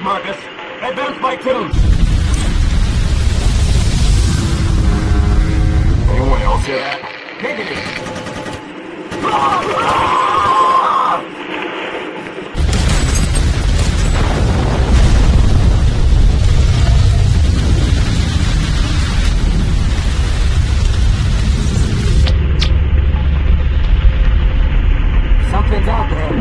Marcus. Advance by twos. Anyone else hear that? Negative. Something's out there.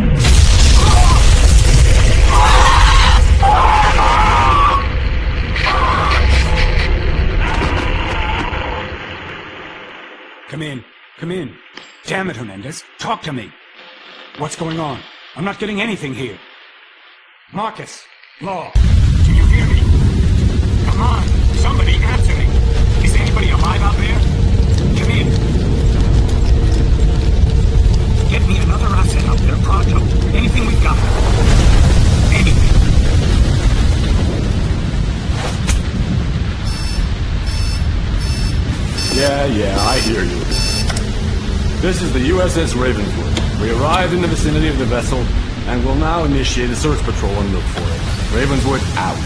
Come in. Come in. Damn it, Hernandez. Talk to me. What's going on? I'm not getting anything here. Marcus. Law. Do you hear me? Come on. Somebody answer me. Is anybody alive out there? Come in. Get me another asset out there, pronto. Anything we've got. Anything. Yeah, I hear you. This is the USS Ravenswood. We arrived in the vicinity of the vessel and will now initiate a search patrol and look for it. Ravenswood out.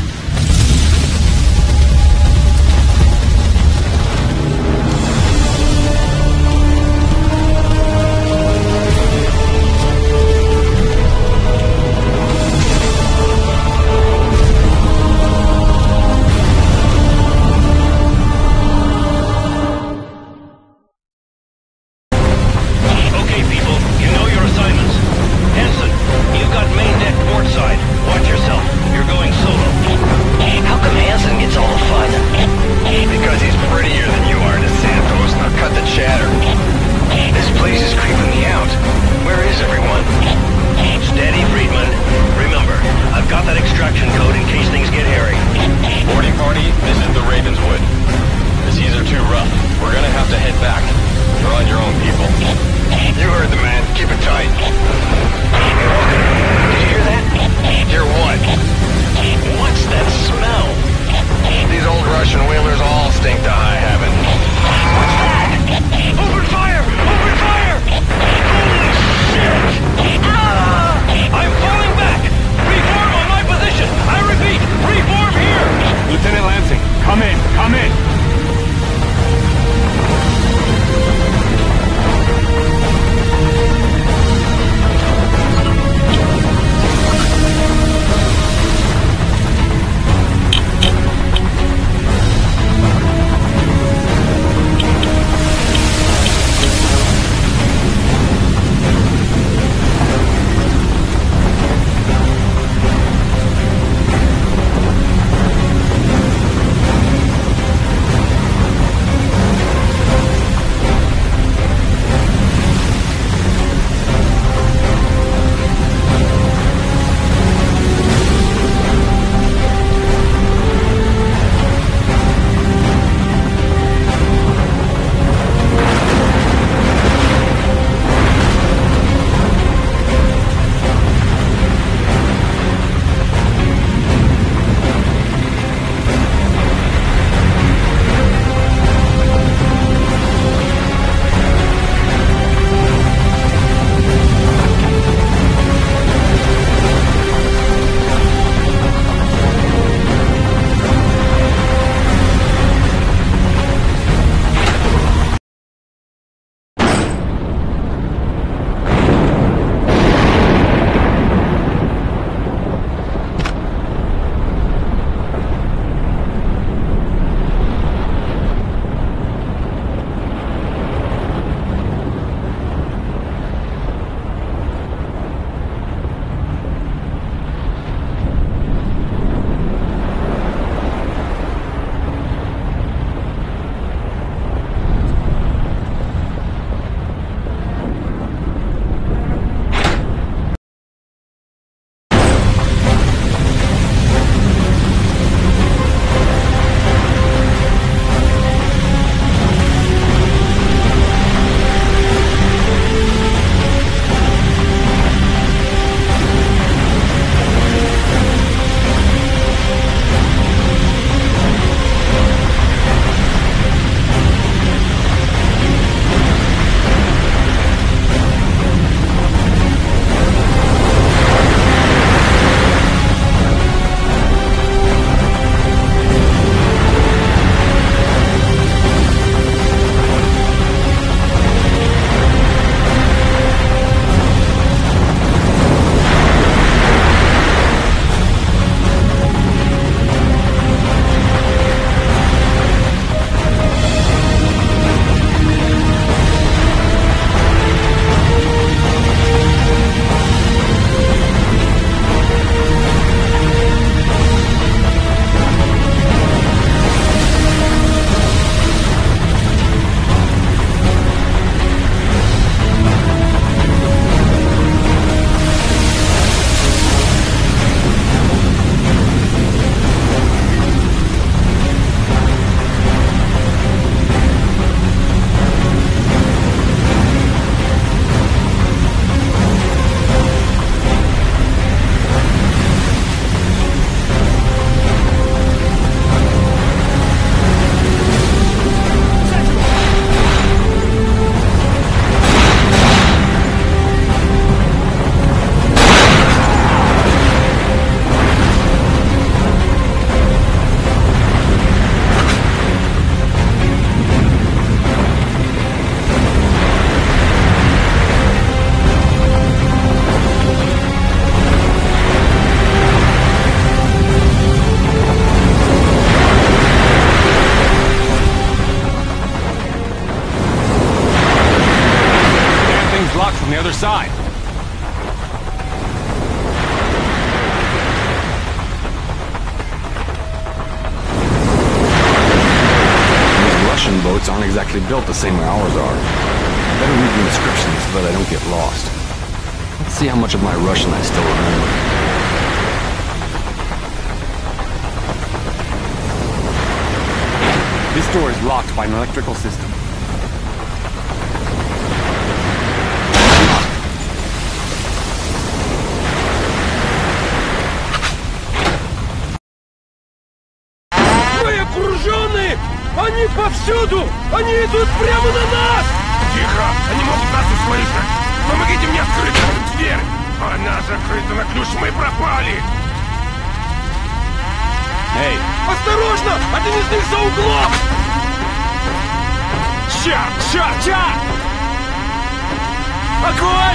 You've got main deck port side. Watch yourself. You're going solo. actually built the same way ours are. Better read the inscriptions so that I don't get lost. Let's see how much of my Russian I still remember. This door is locked by an electrical system. Мы окружены! Они повсюду! Они идут прямо на нас! Тихо! Они могут нас услышать! Помогите мне открыть эту дверь! Она закрыта на ключ, мы пропали! Эй! Осторожно! Один из них за углом! Черт! Огонь!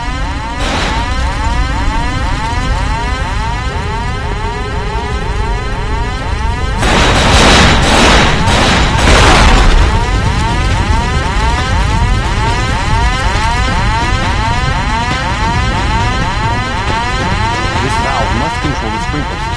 This valve must control the sprinkler system.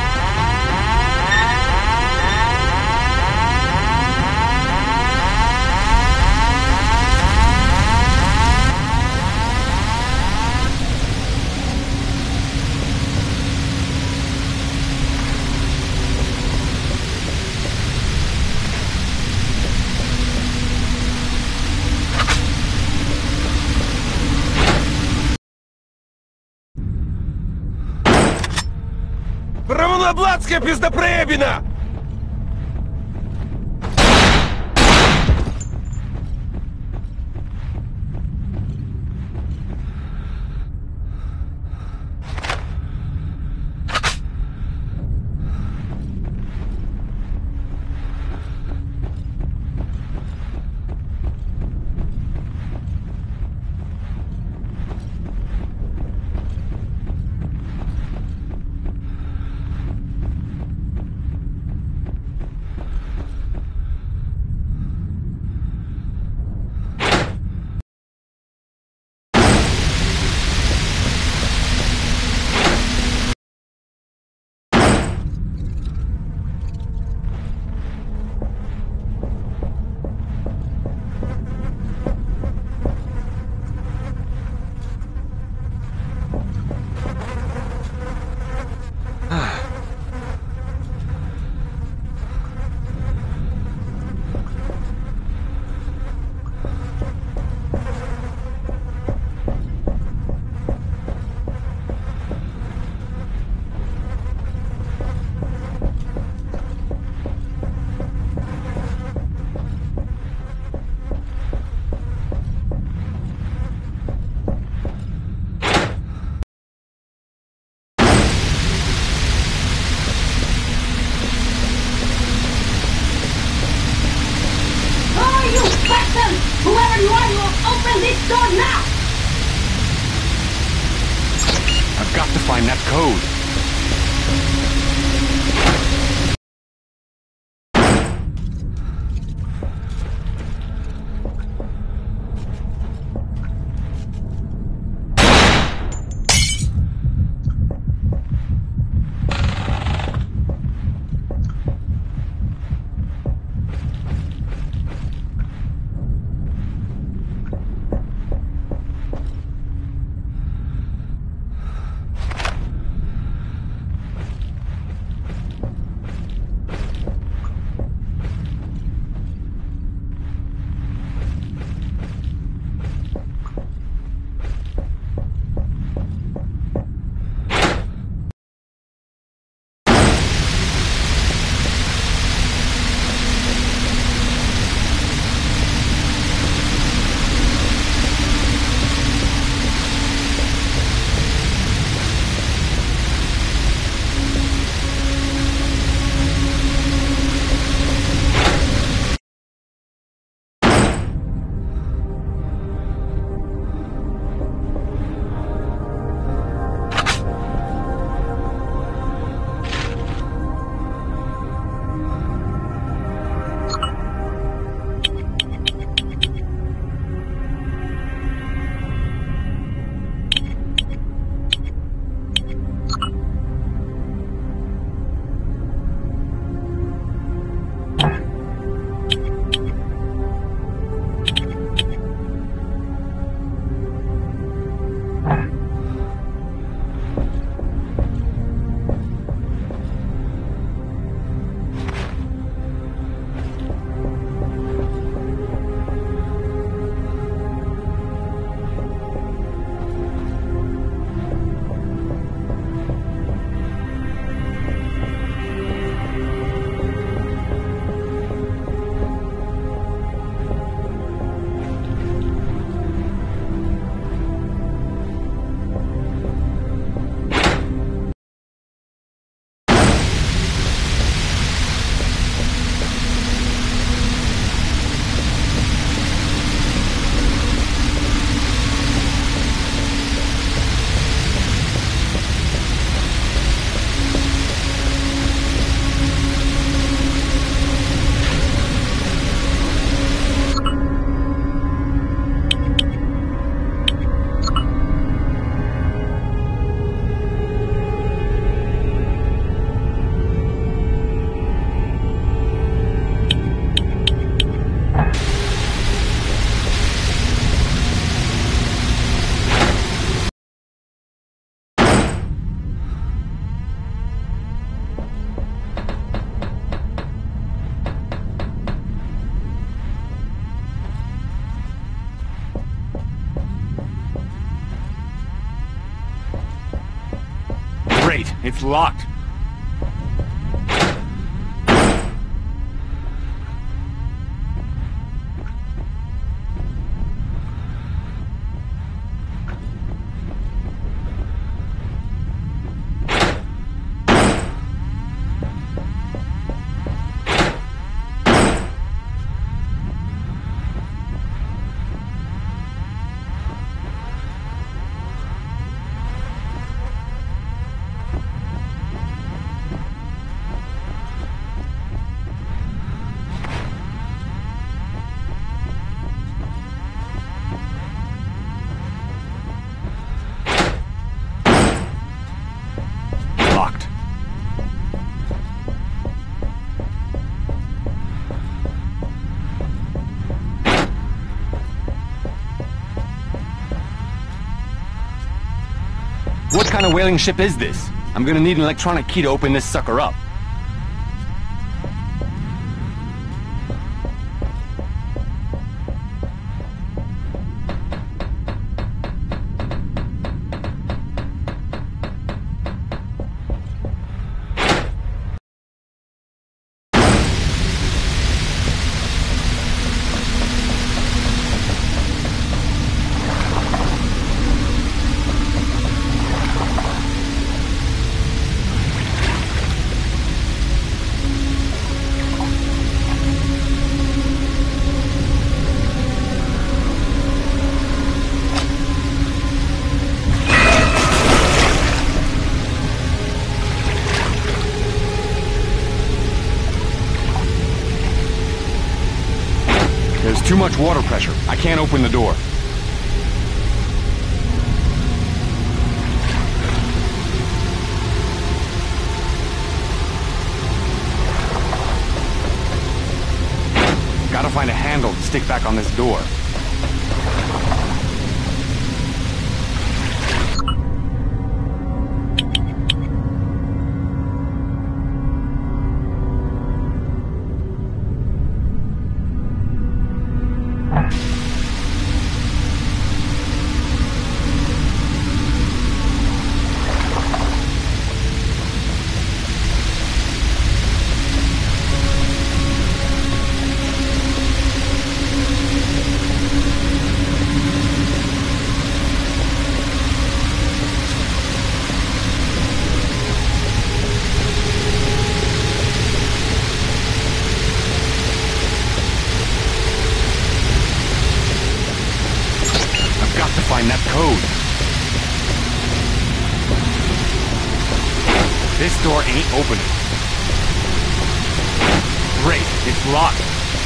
Равноблатская пиздопроебина! Whoever you are, you will open this door now! I've got to find that code. Great, it's locked. What kind of whaling ship is this? I'm gonna need an electronic key to open this sucker up. There's too much water pressure. I can't open the door. Gotta find a handle to stick back on this door. Find that code. This door ain't opening. Great, it's locked.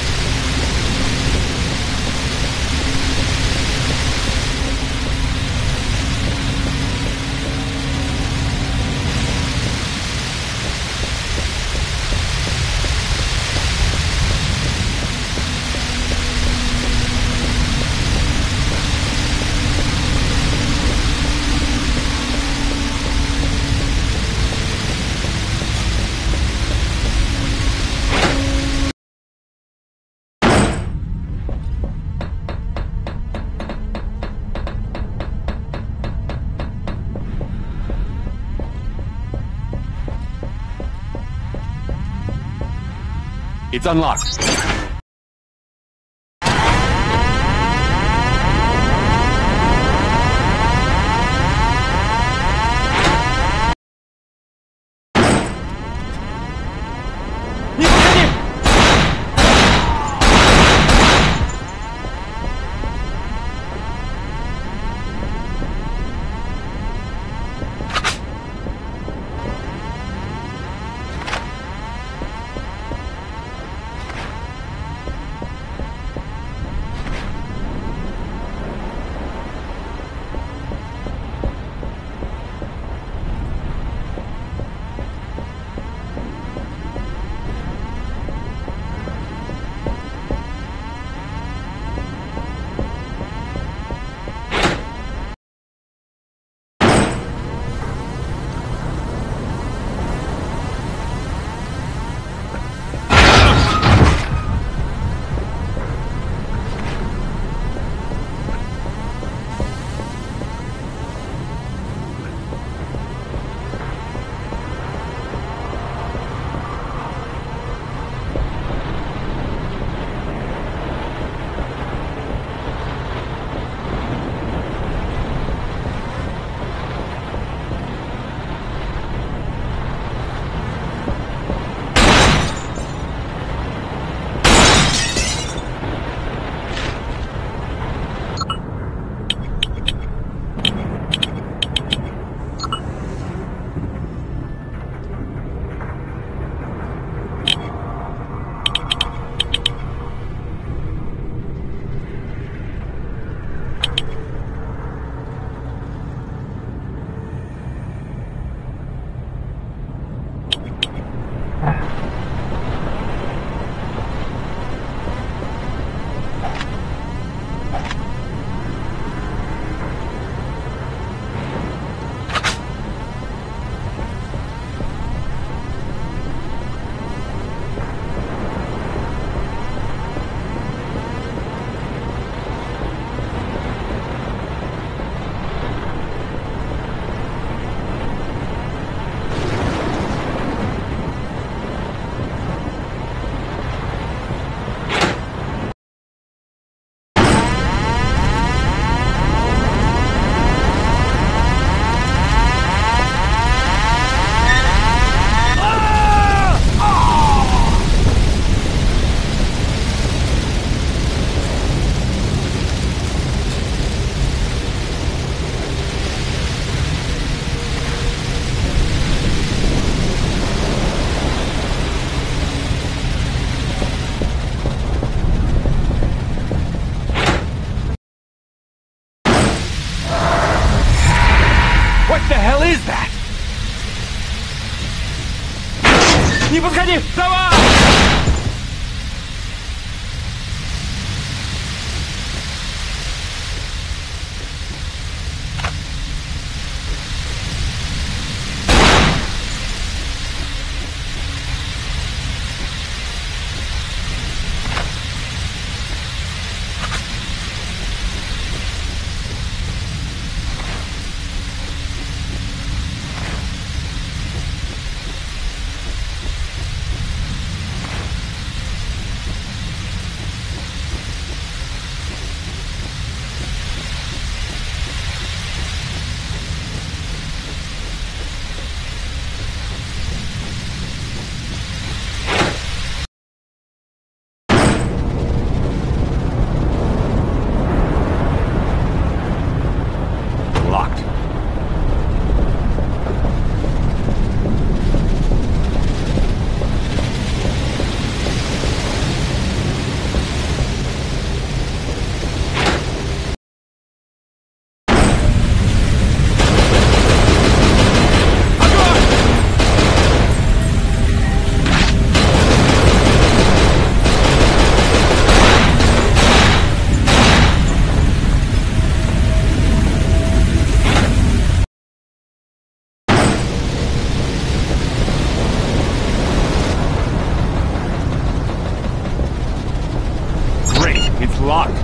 It's unlocked. Не подходи! Давай! Locked.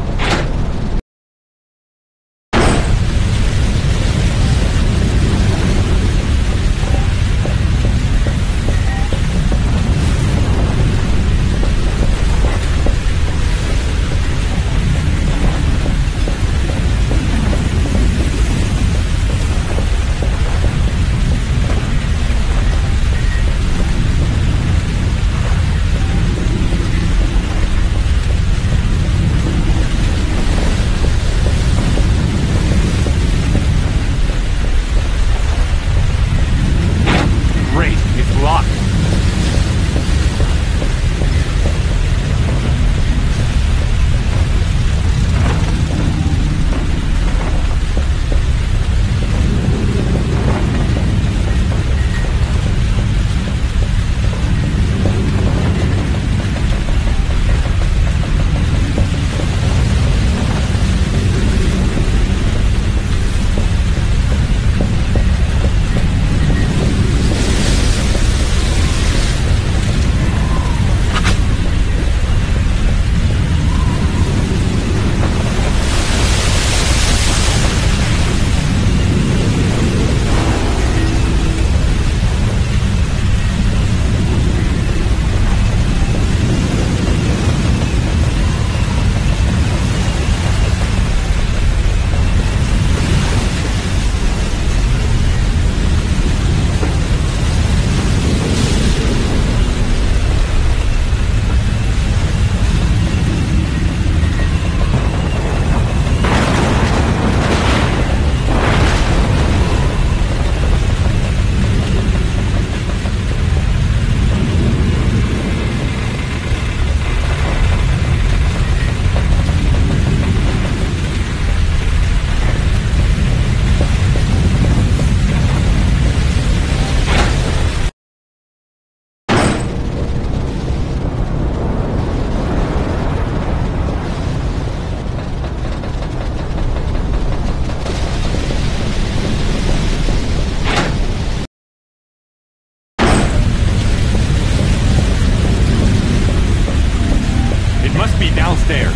downstairs.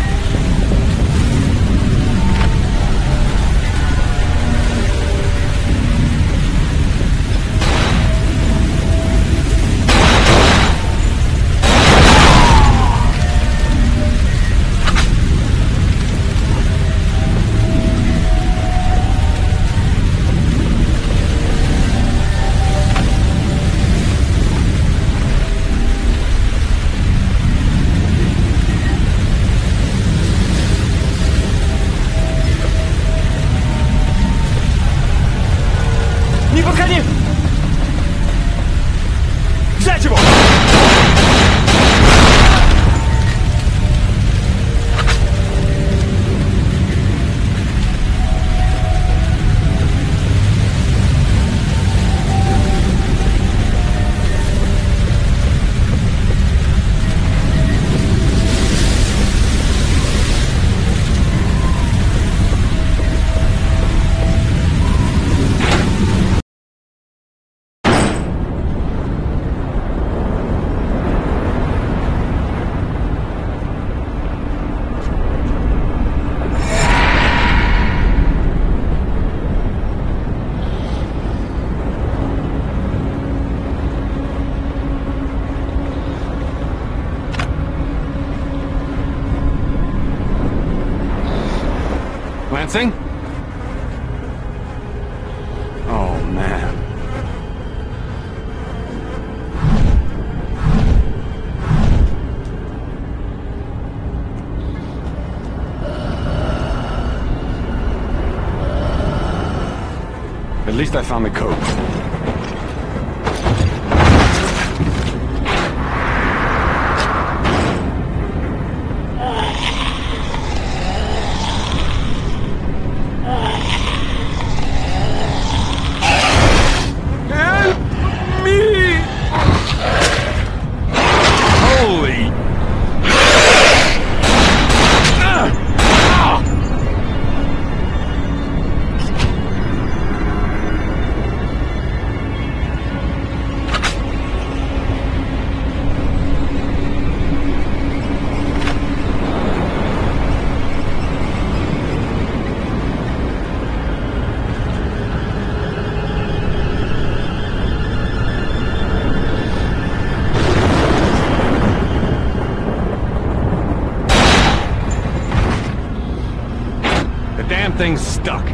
Не подходи! Взять его! Advancing. Oh, man. At least I found the code. Thing's stuck.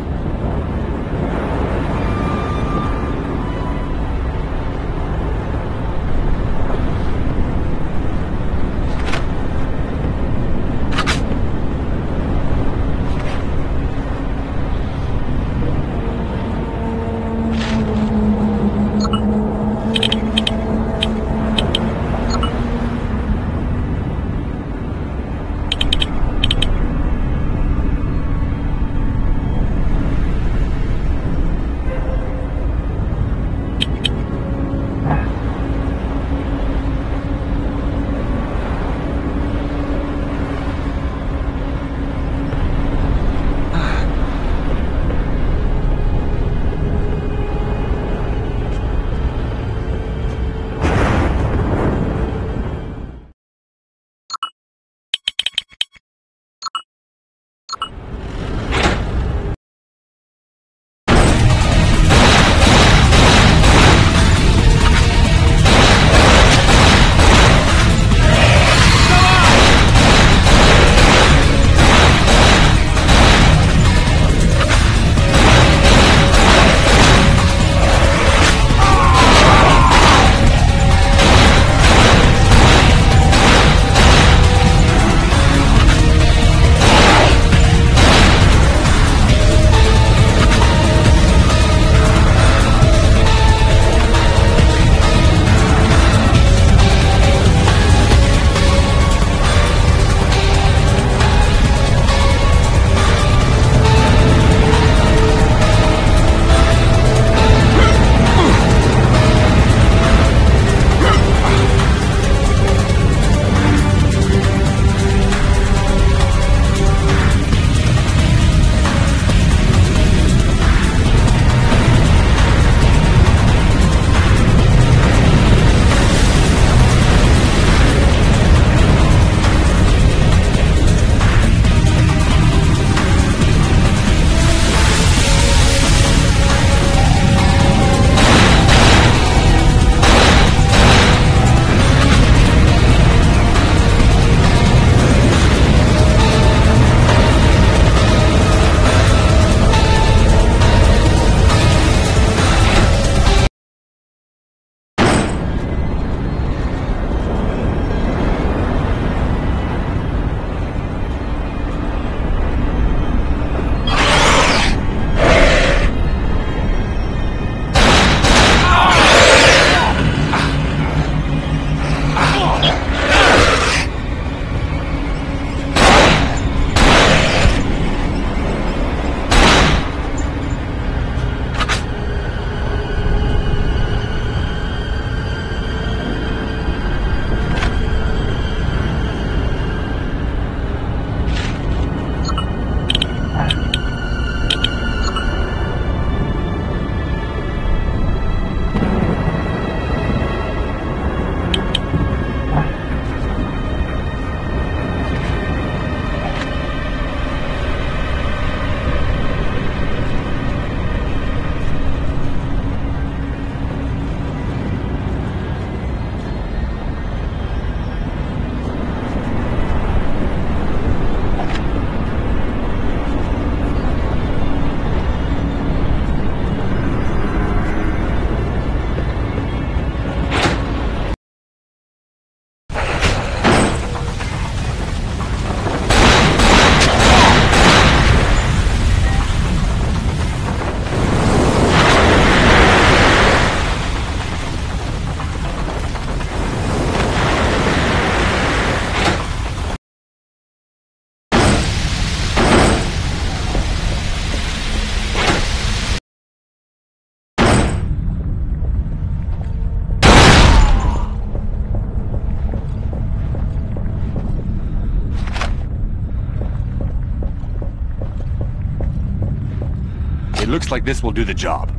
looks like this will do the job.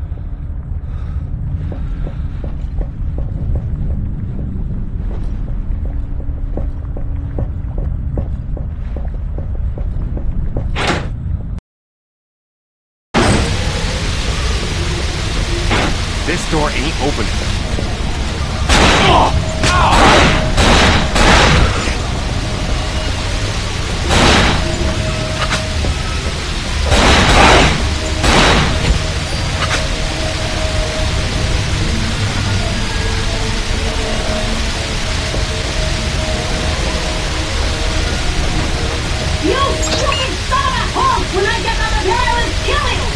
This door ain't opening. When I get out of here, I will kill you!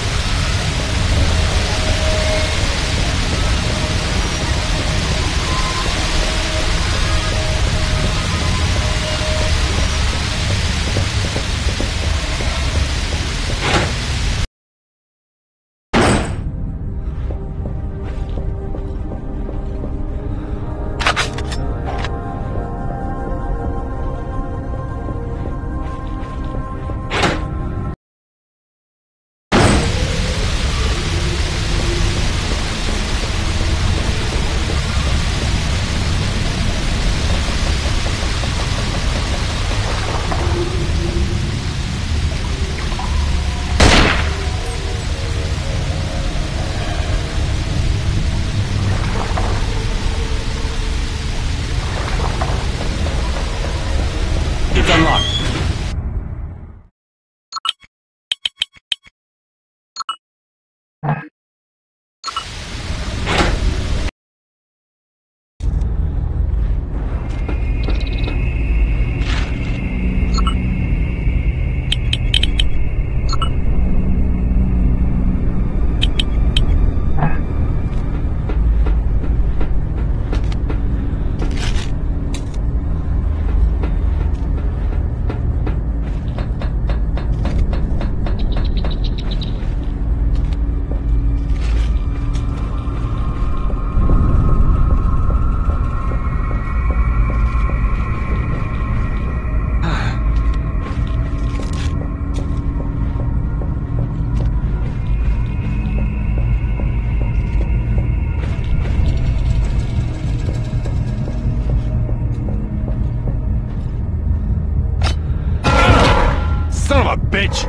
It's unlocked. Son of a bitch!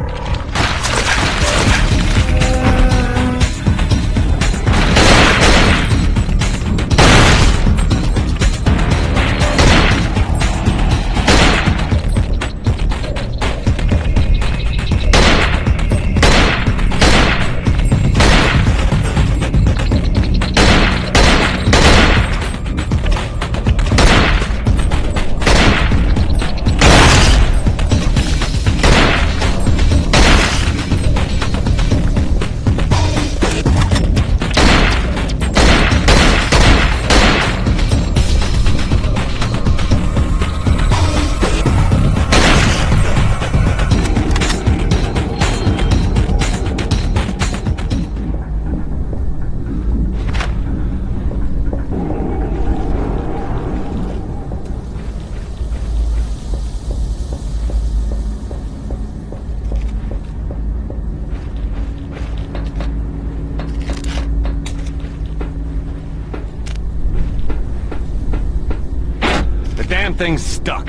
Damn thing's stuck.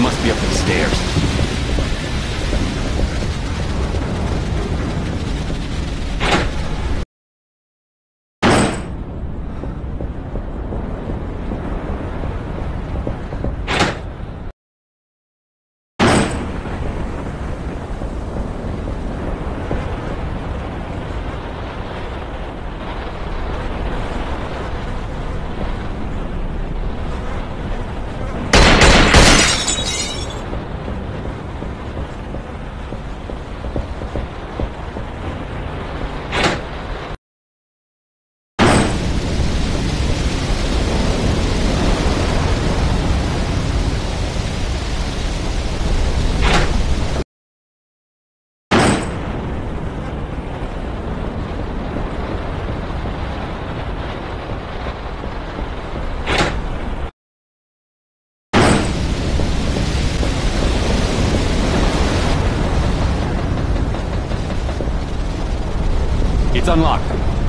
must be up the stairs. It's unlocked.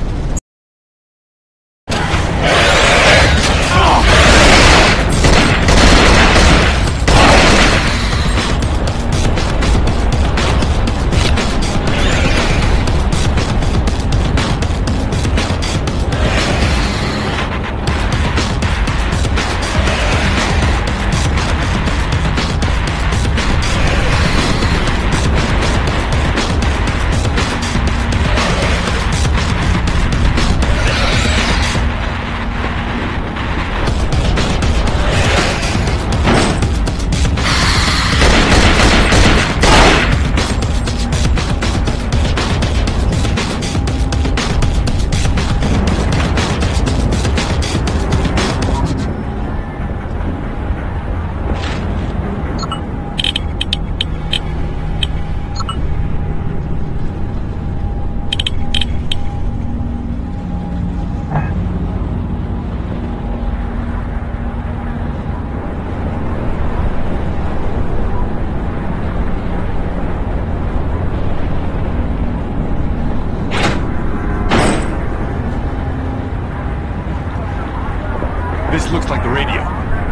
This looks like the radio.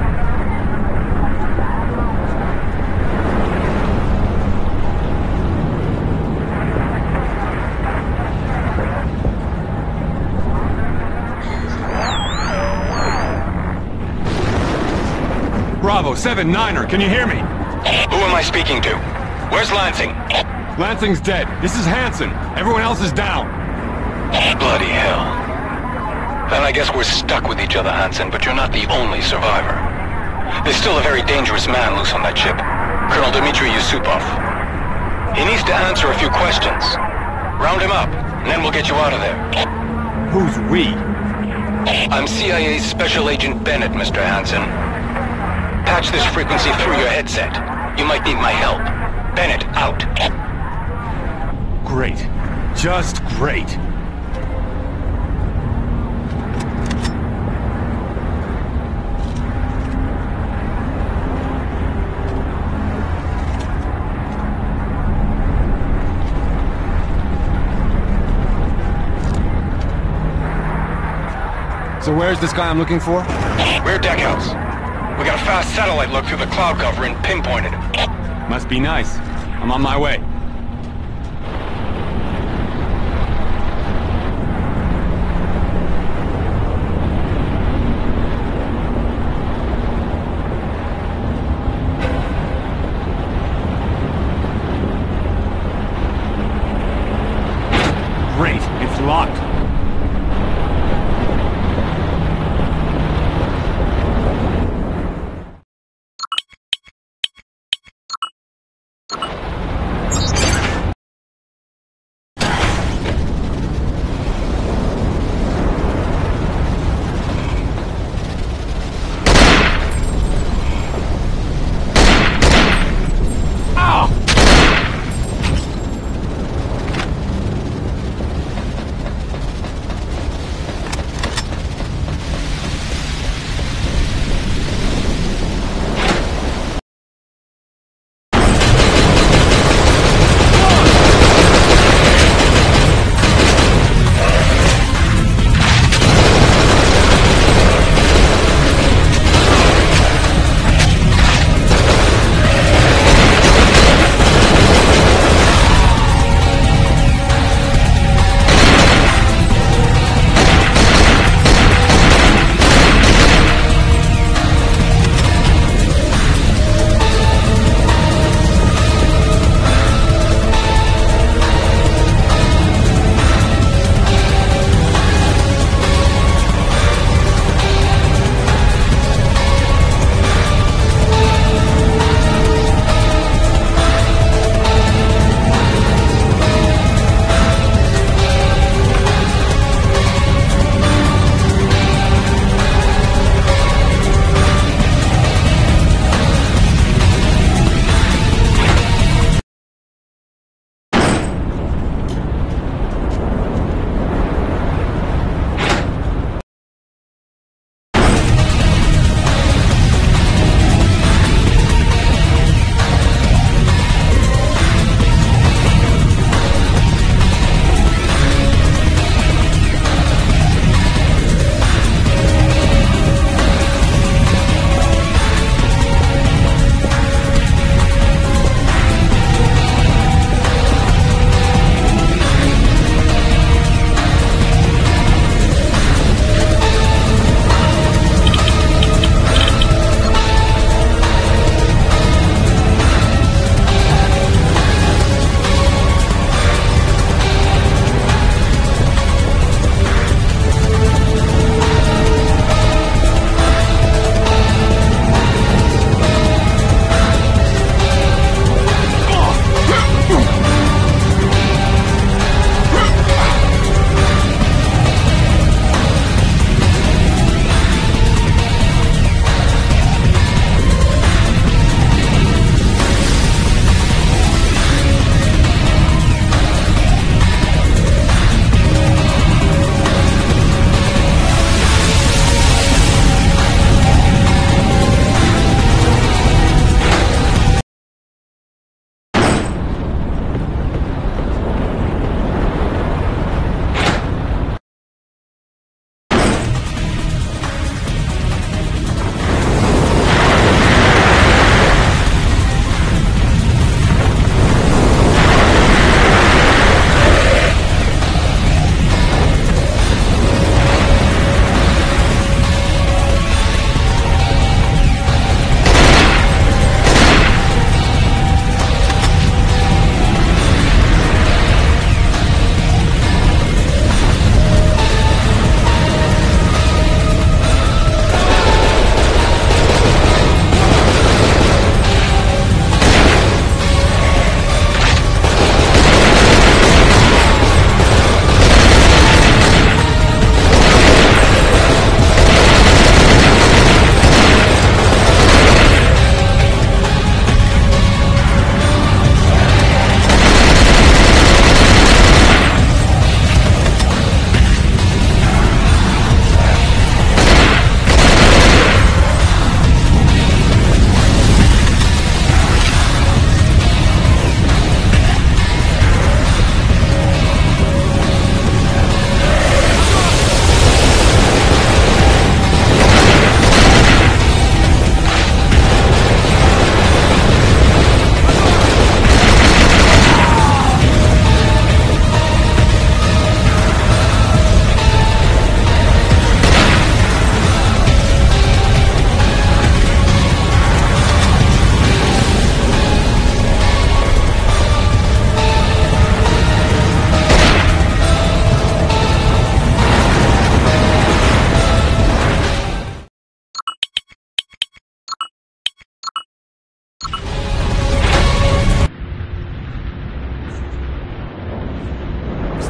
Bravo, 7-9er, can you hear me? Who am I speaking to? Where's Lansing? Lansing's dead. This is Hansen. Everyone else is down. Bloody hell. Then I guess we're stuck with each other, Hansen, but you're not the only survivor. There's still a very dangerous man loose on that ship. Colonel Dmitry Yusupov. He needs to answer a few questions. Round him up, and then we'll get you out of there. Who's we? I'm CIA's Special Agent Bennett, Mr. Hansen. Patch this frequency through your headset. You might need my help. Bennett, out. Great. Just great. So where's this guy I'm looking for? Rear deck house. We got a fast satellite look through the cloud cover and pinpointed him. Must be nice. I'm on my way. Great, it's locked.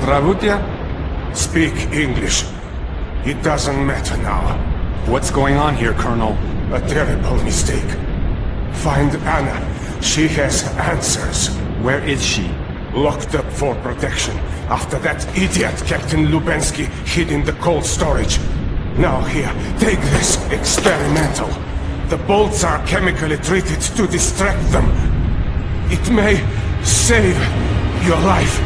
Здравствуйте. Speak English. It doesn't matter now. What's going on here, Colonel? A terrible mistake. Find Anna. She has answers. Where is she? Locked up for protection after that idiot Captain Lubensky hid in the cold storage. Now here, take this experimental. The bolts are chemically treated to distract them. It may save your life.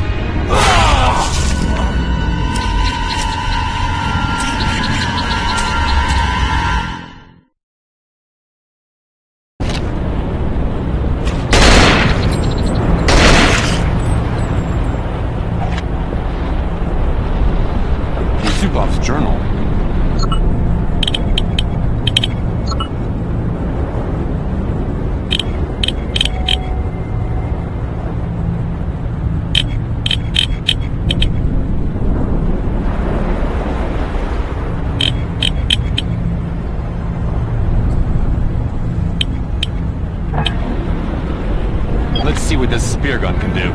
Yusupov's journal. Let's see what this spear gun can do.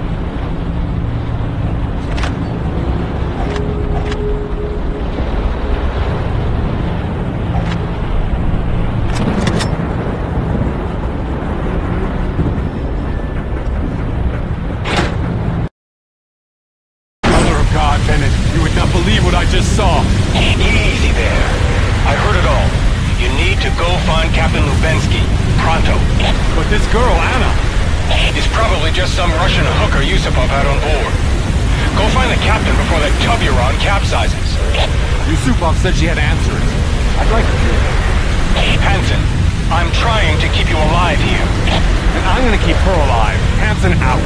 Mother of God, Bennett, you would not believe what I just saw. Easy there. I heard it all. You need to go find Captain Lubensky. Pronto. But this girl, Anna. It's probably just some Russian hooker Yusupov had on board. Go find the captain before that tub you're on capsizes. Yusupov said she had answers. I'd like to hear them. Hansen, I'm trying to keep you alive here. And I'm gonna keep her alive. Hansen out.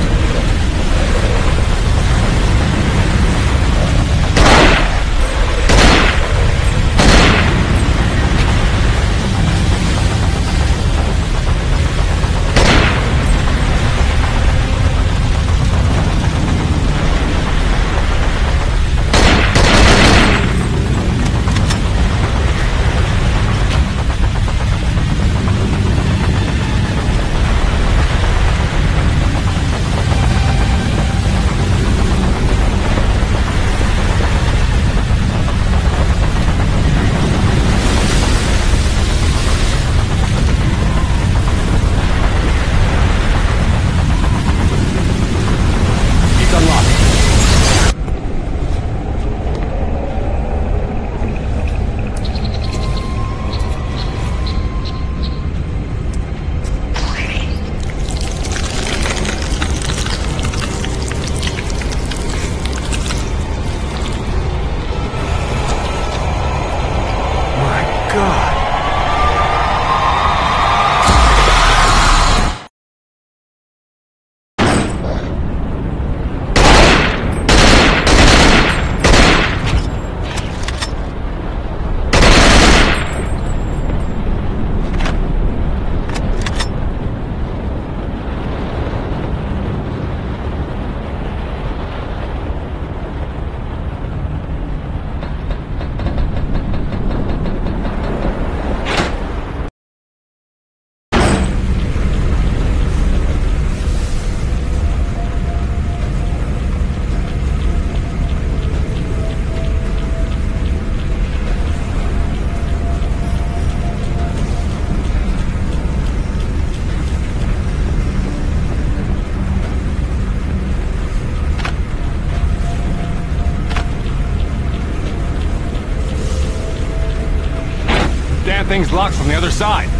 Thing's locked from the other side.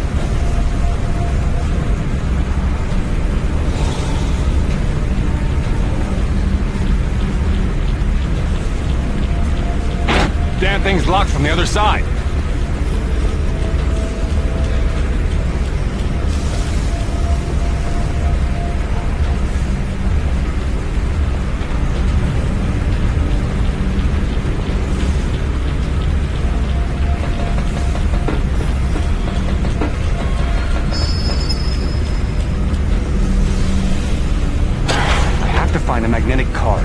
Damn thing's locked from the other side. Find a magnetic card.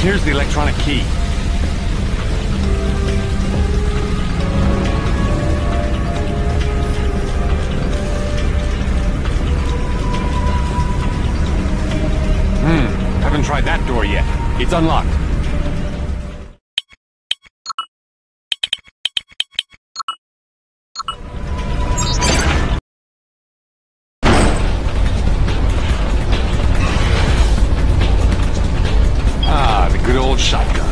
Here's the electronic key. Haven't tried that door yet. It's unlocked. Ah, the good old shotgun.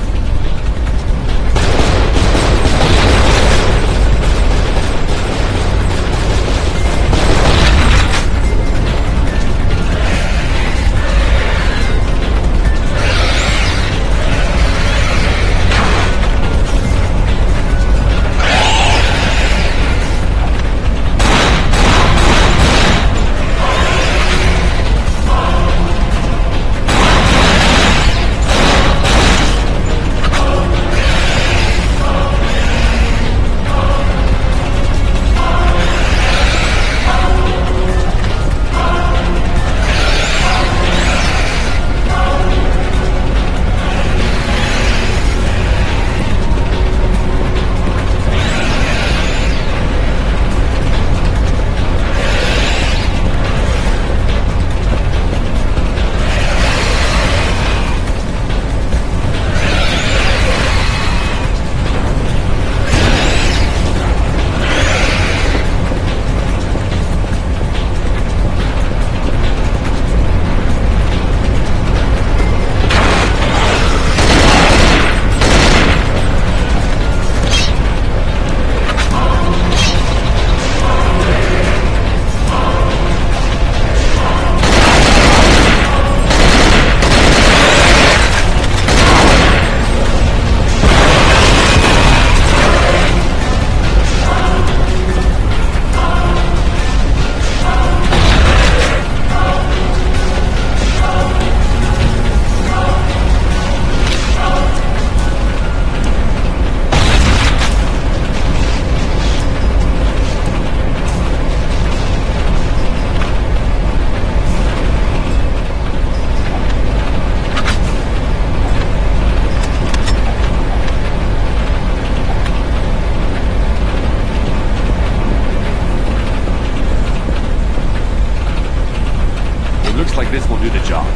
Looks like this will do the job.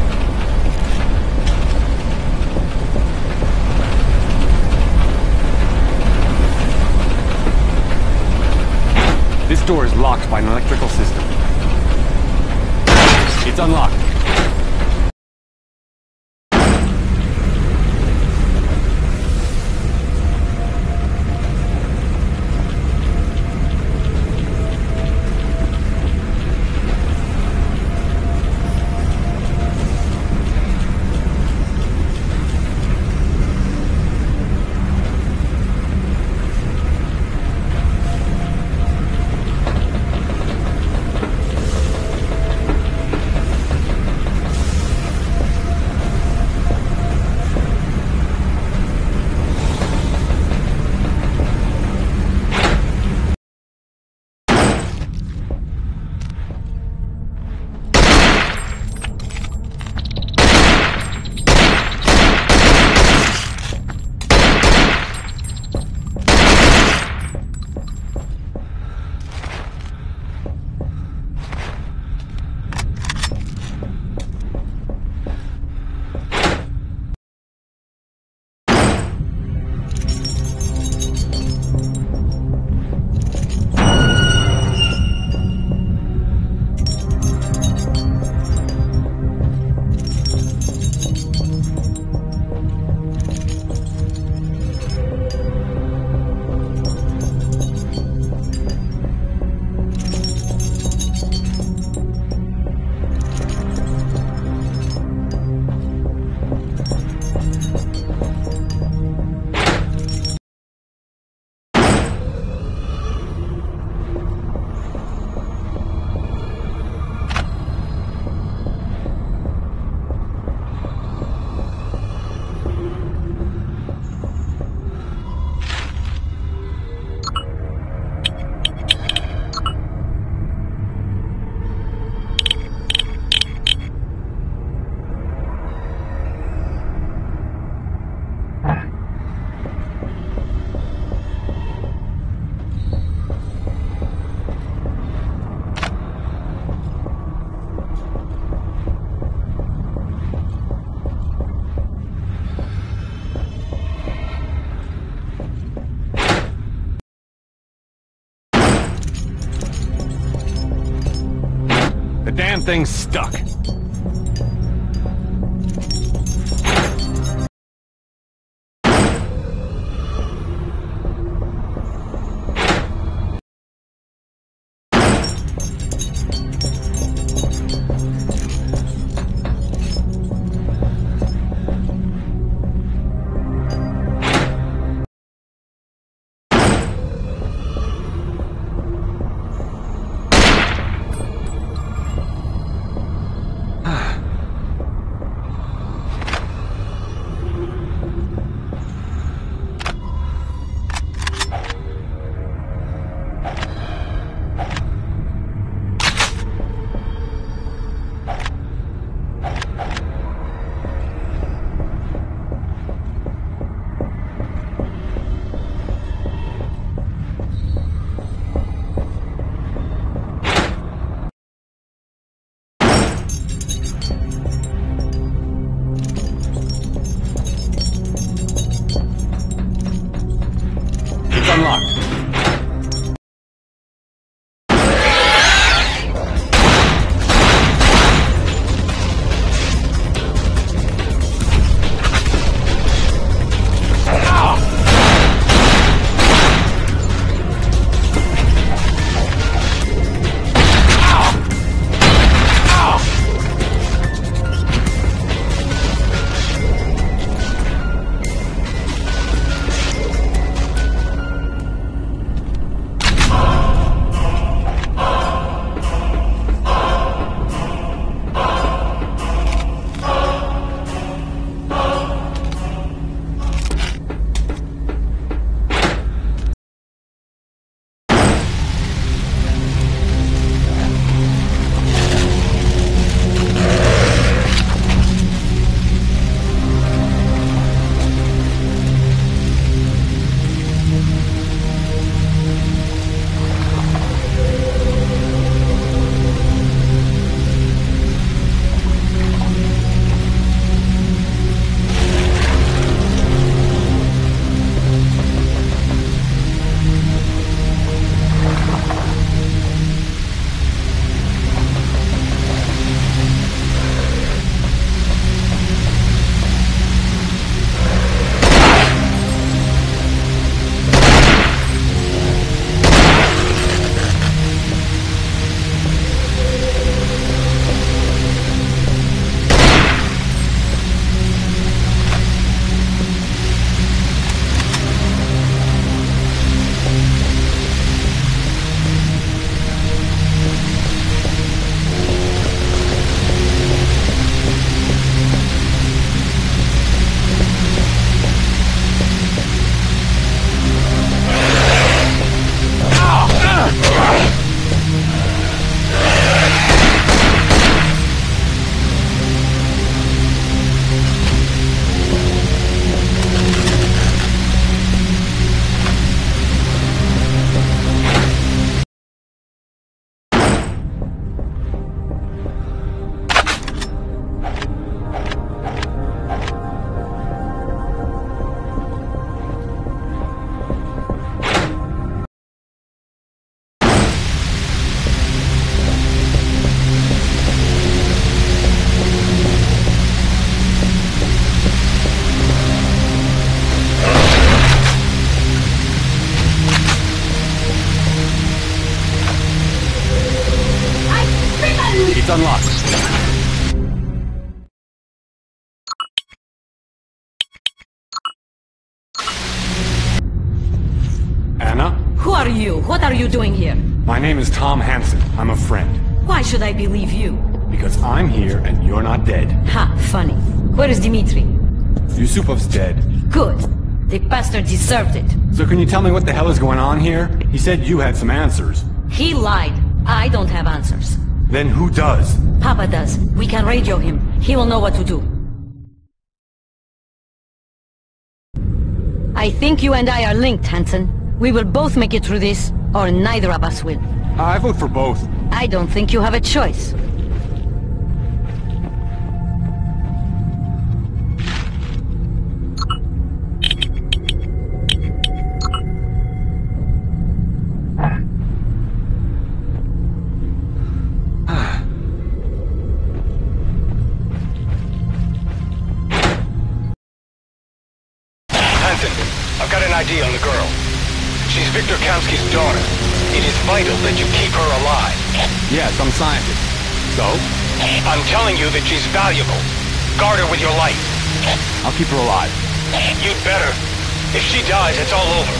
This door is locked by an electrical system. It's unlocked. thing's stuck. Unlocked. It's unlocked. Anna? Who are you? What are you doing here? My name is Tom Hansen. I'm a friend. Why should I believe you? Because I'm here and you're not dead. Ha, funny. Where is Dmitri? Yusupov's dead. Good. The bastard deserved it. So can you tell me what the hell is going on here? He said you had some answers. He lied. I don't have answers. Then who does? Papa does. We can radio him. He will know what to do. I think you and I are linked, Hansen. We will both make it through this, or neither of us will. I vote for both. I don't think you have a choice. Hansen, I've got an idea on the girl. She's Victor Kamsky's daughter. It is vital that you keep her alive. Yes, I'm scientist. So? I'm telling you that she's valuable. Guard her with your life. I'll keep her alive. You'd better. If she dies, it's all over.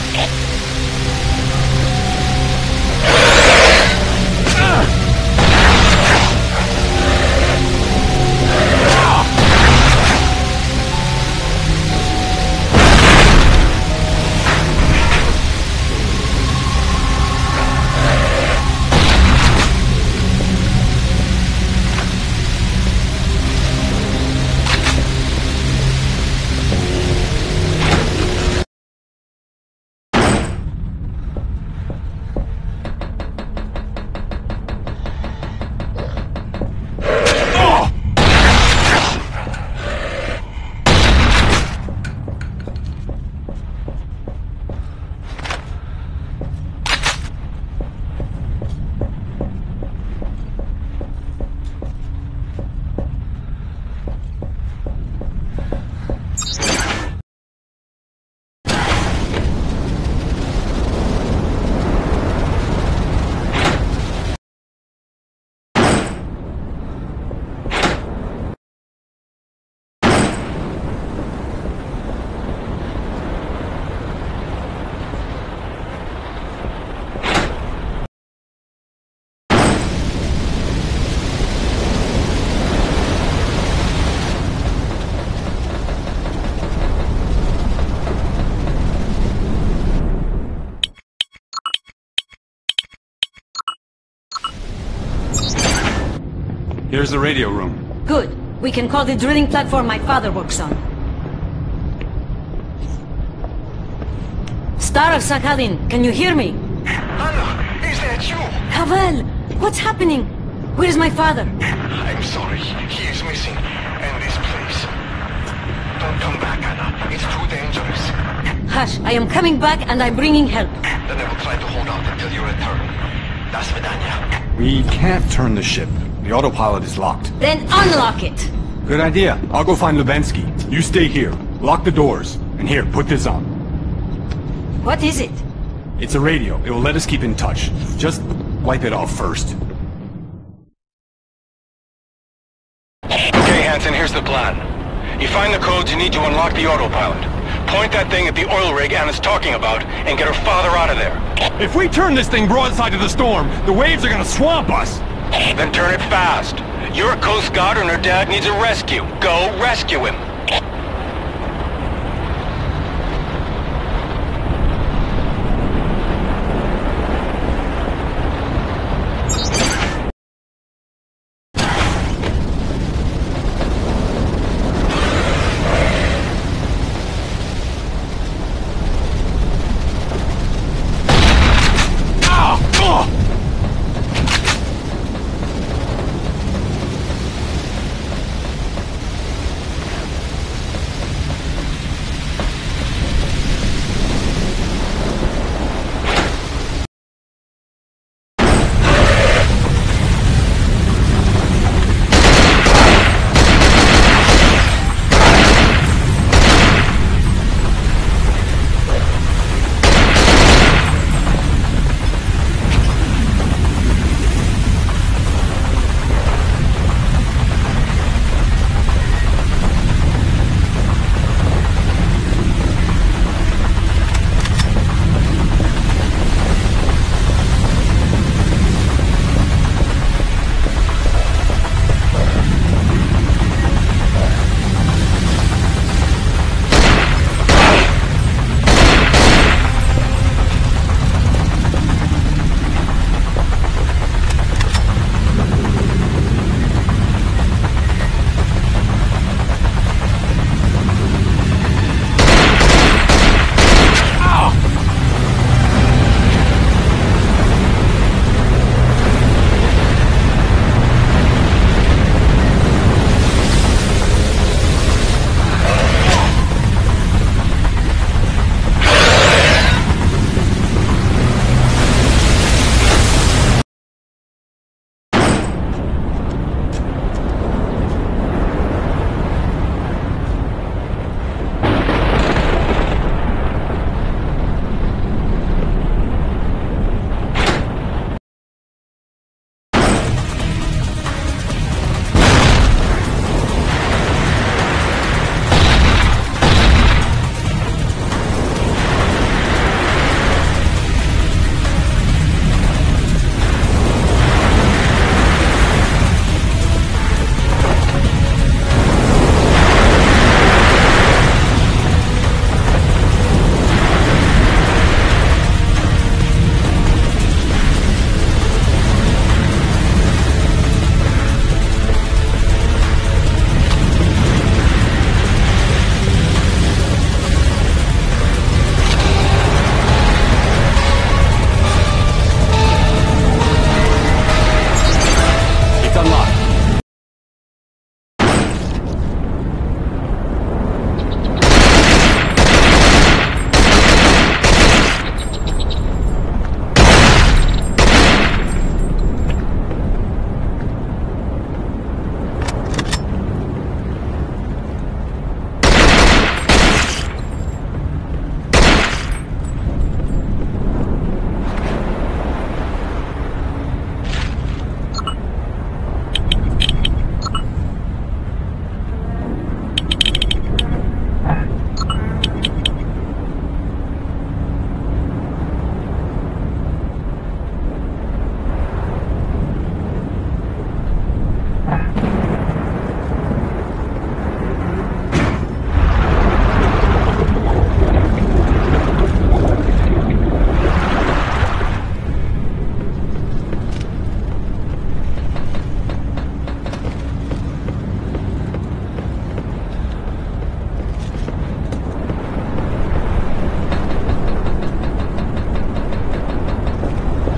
Here's the radio room. Good. We can call the drilling platform my father works on. Star of Sakhalin, can you hear me? Anna, is that you? Pavel, what's happening? Where's my father? I'm sorry. He is missing. And this place. Don't come back, Anna. It's too dangerous. Hush, I am coming back and I'm bringing help. Then I will try to hold out until you return. Das Vidania. We can't turn the ship. The autopilot is locked. Then unlock it! Good idea. I'll go find Lubensky. You stay here. Lock the doors. And here, put this on. What is it? It's a radio. It will let us keep in touch. Just wipe it off first. Okay, Hansen, here's the plan. You find the codes you need to unlock the autopilot. Point that thing at the oil rig Anna's talking about, and get her father out of there. If we turn this thing broadside to the storm, the waves are gonna swamp us! Then turn it fast. You're a Coast Guard and her dad needs a rescue. Go rescue him.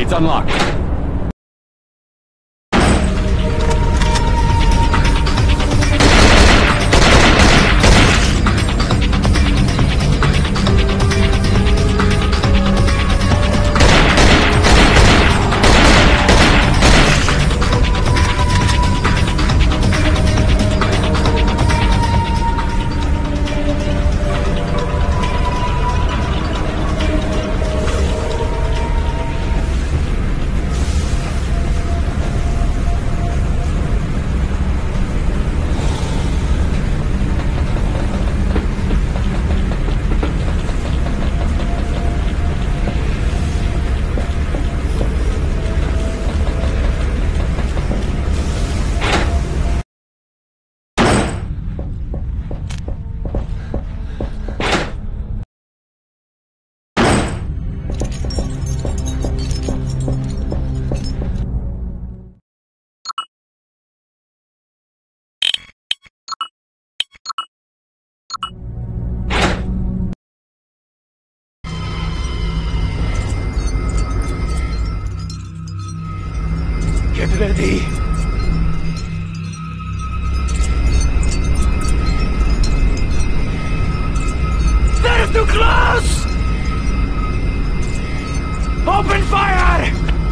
gate's unlocked. Get ready. They're too close! Open fire!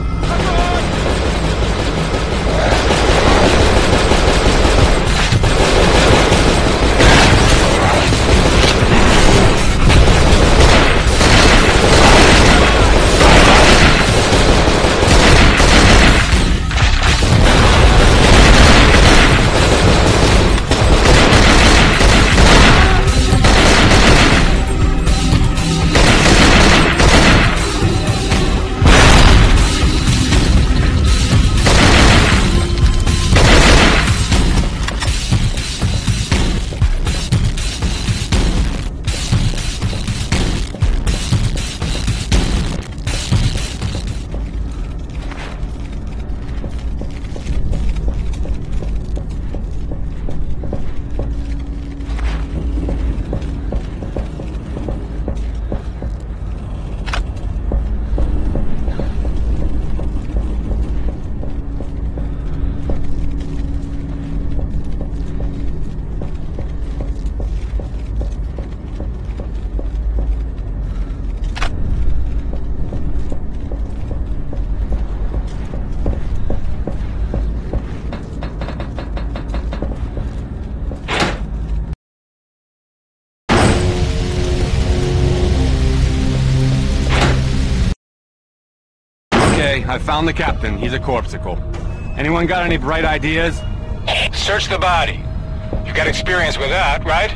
I found the captain. He's a corpsicle. Anyone got any bright ideas? Search the body. You got experience with that, right?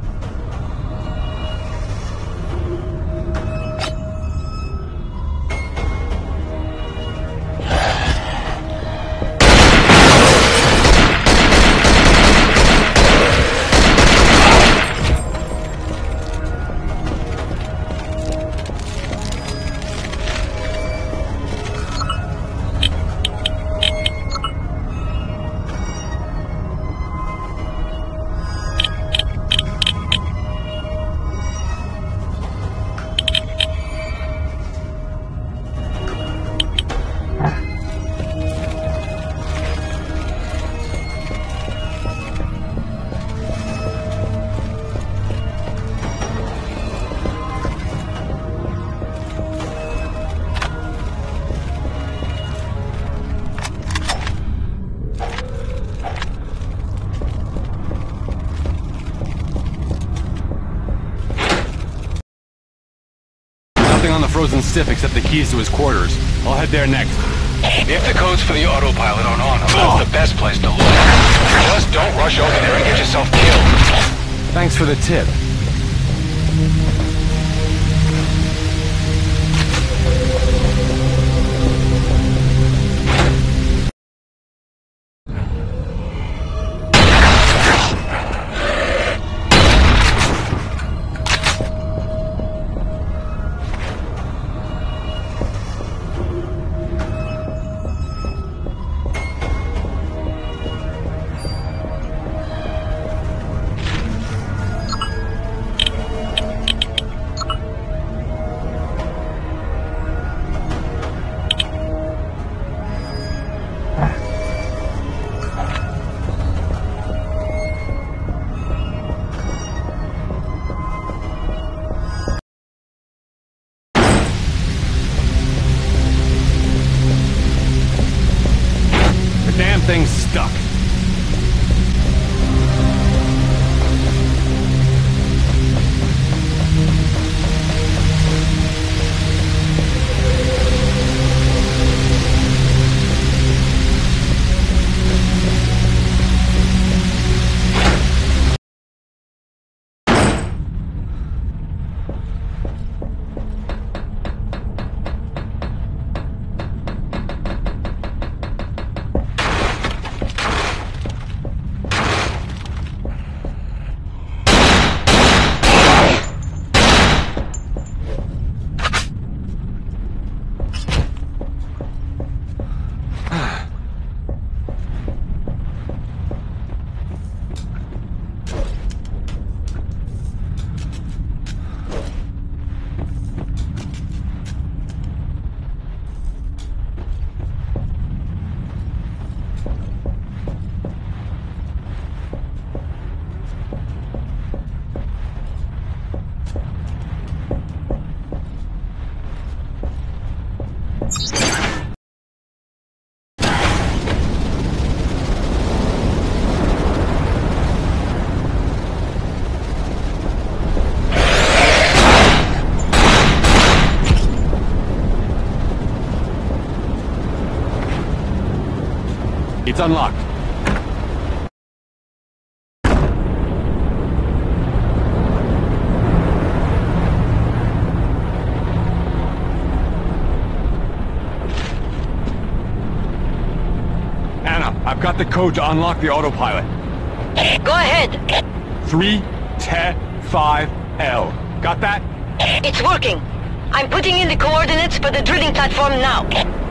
On the frozen stiff except the keys to his quarters. I'll head there next. If the codes for the autopilot aren't on him, that's the best place to look. Just don't rush over there and get yourself killed. Thanks for the tip. It's unlocked. Anna, I've got the code to unlock the autopilot. Go ahead. 3T5L. Got that? It's working. I'm putting in the coordinates for the drilling platform now.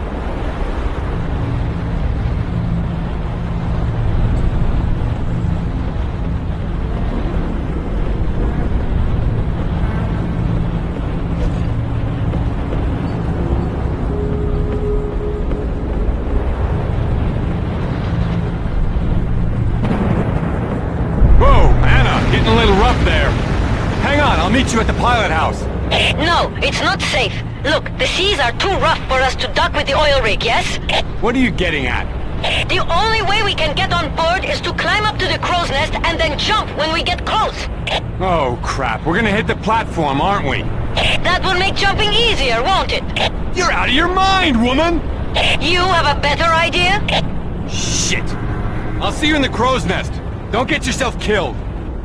Getting a little rough there. Hang on, I'll meet you at the pilot house. No, it's not safe. Look, the seas are too rough for us to dock with the oil rig, yes? What are you getting at? The only way we can get on board is to climb up to the crow's nest and then jump when we get close. Oh, crap. We're gonna hit the platform, aren't we? That will make jumping easier, won't it? You're out of your mind, woman! You have a better idea? Shit! I'll see you in the crow's nest. Don't get yourself killed.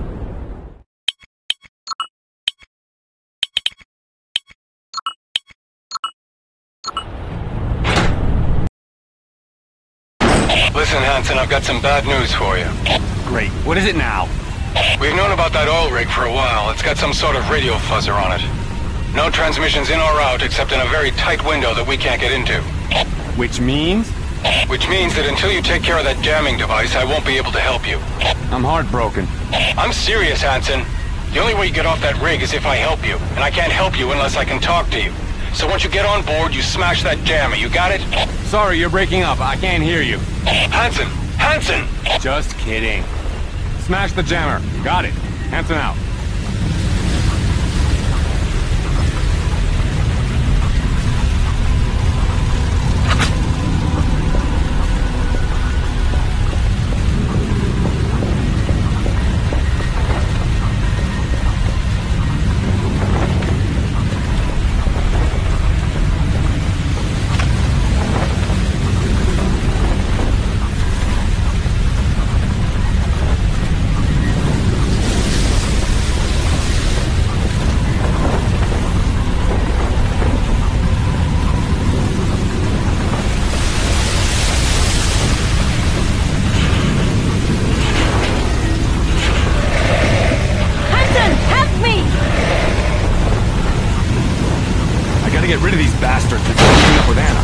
Listen, Hansen, I've got some bad news for you. Great. What is it now? We've known about that oil rig for a while. It's got some sort of radio fuzzer on it. No transmissions in or out except in a very tight window that we can't get into. Which means? Which means that until you take care of that jamming device, I won't be able to help you. I'm heartbroken. I'm serious, Hansen. The only way you get off that rig is if I help you, and I can't help you unless I can talk to you. So once you get on board, you smash that jammer, you got it? Sorry, you're breaking up. I can't hear you. Hansen! Hansen! Just kidding. Smash the jammer. Got it. Hansen out. Get rid of these bastards before meeting up with Anna.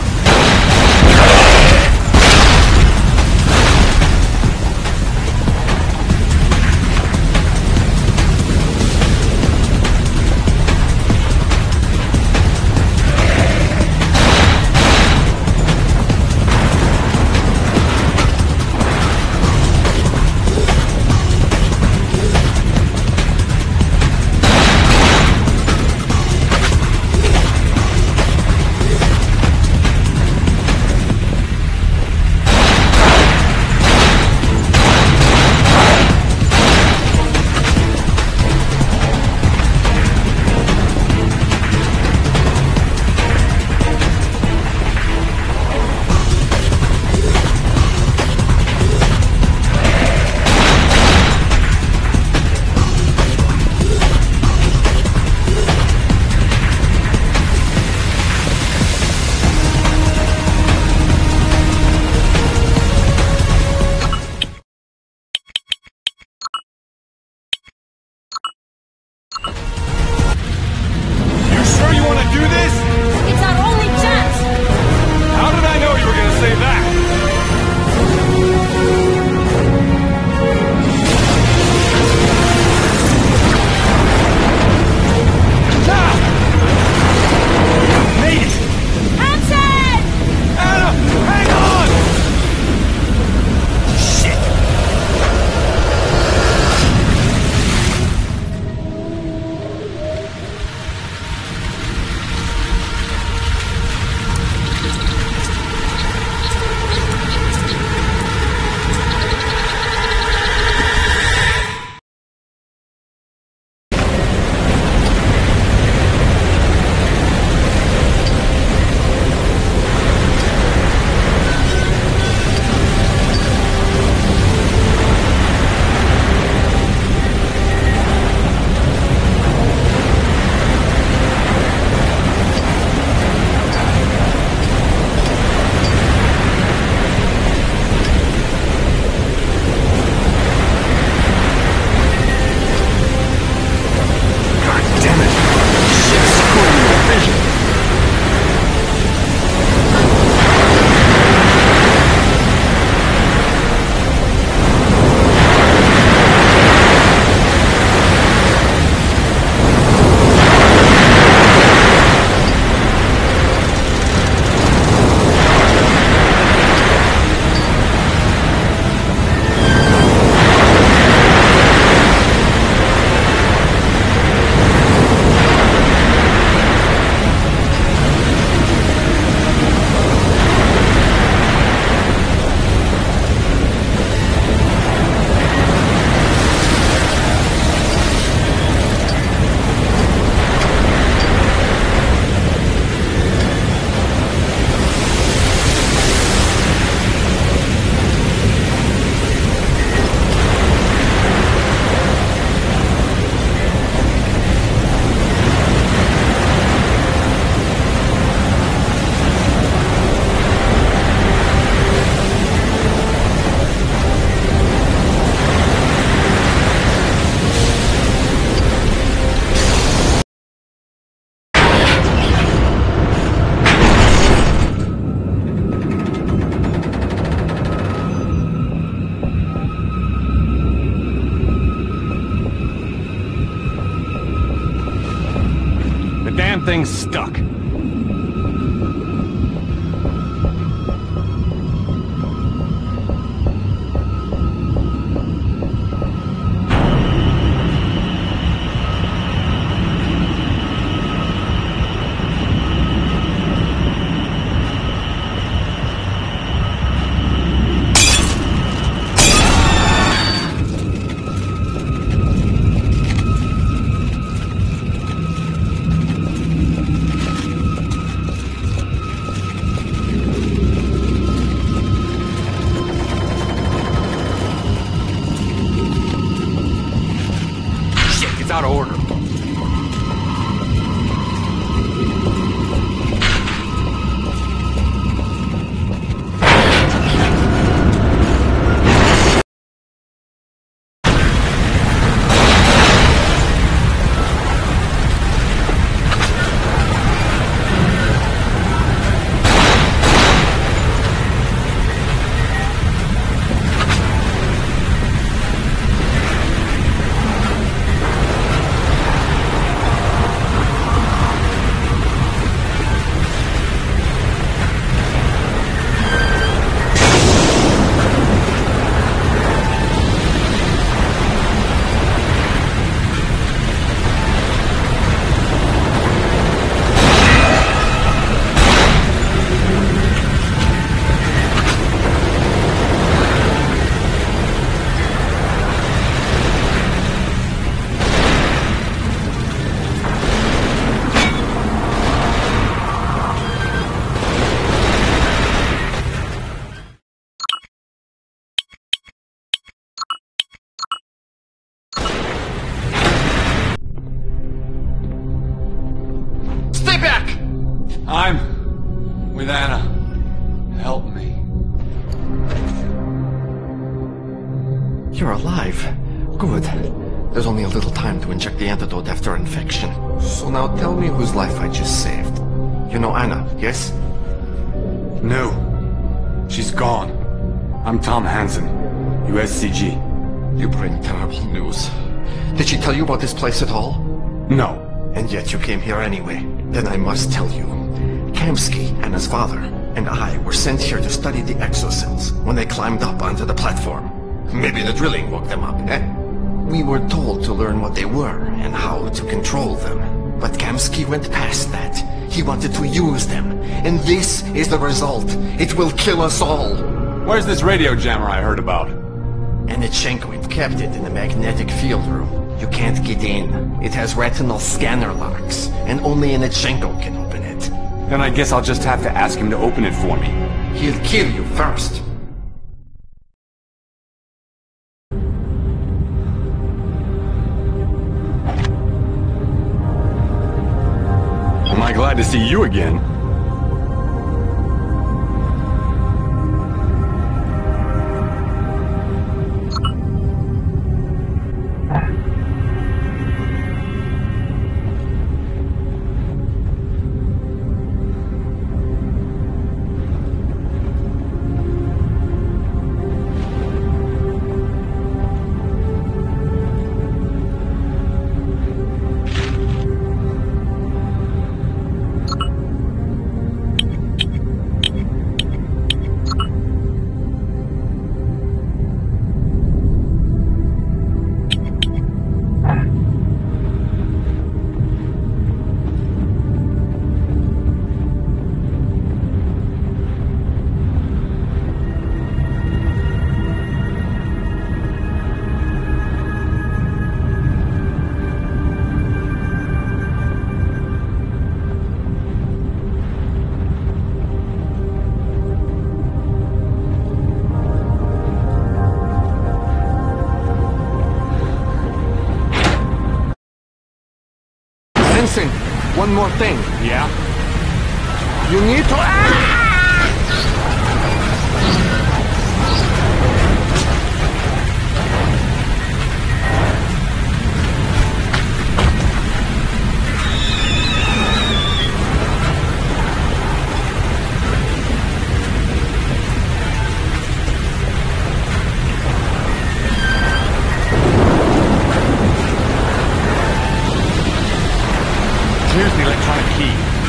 damn thing's stuck. Out of order. I'm with Anna. Help me. You're alive. Good. There's only a little time to inject the antidote after infection. So now tell me whose life I just saved. You know Anna, yes? No. She's gone. I'm Tom Hansen, USCG. You bring terrible news. Did she tell you about this place at all? No. And yet you came here anyway. Then I must tell you. Kamsky, Anna's father, and I were sent here to study the exocells when they climbed up onto the platform. Maybe the drilling woke them up, eh? We were told to learn what they were and how to control them. But Kamsky went past that. He wanted to use them. And this is the result. It will kill us all. Where's this radio jammer I heard about? Anitchenko kept it in the magnetic field room. You can't get in. It has retinal scanner locks, and only Anitchenko can open it. Then I guess I'll just have to ask him to open it for me. He'll kill you first. Am I glad to see you again? One more thing. Yeah? You need to... Here's the electronic key.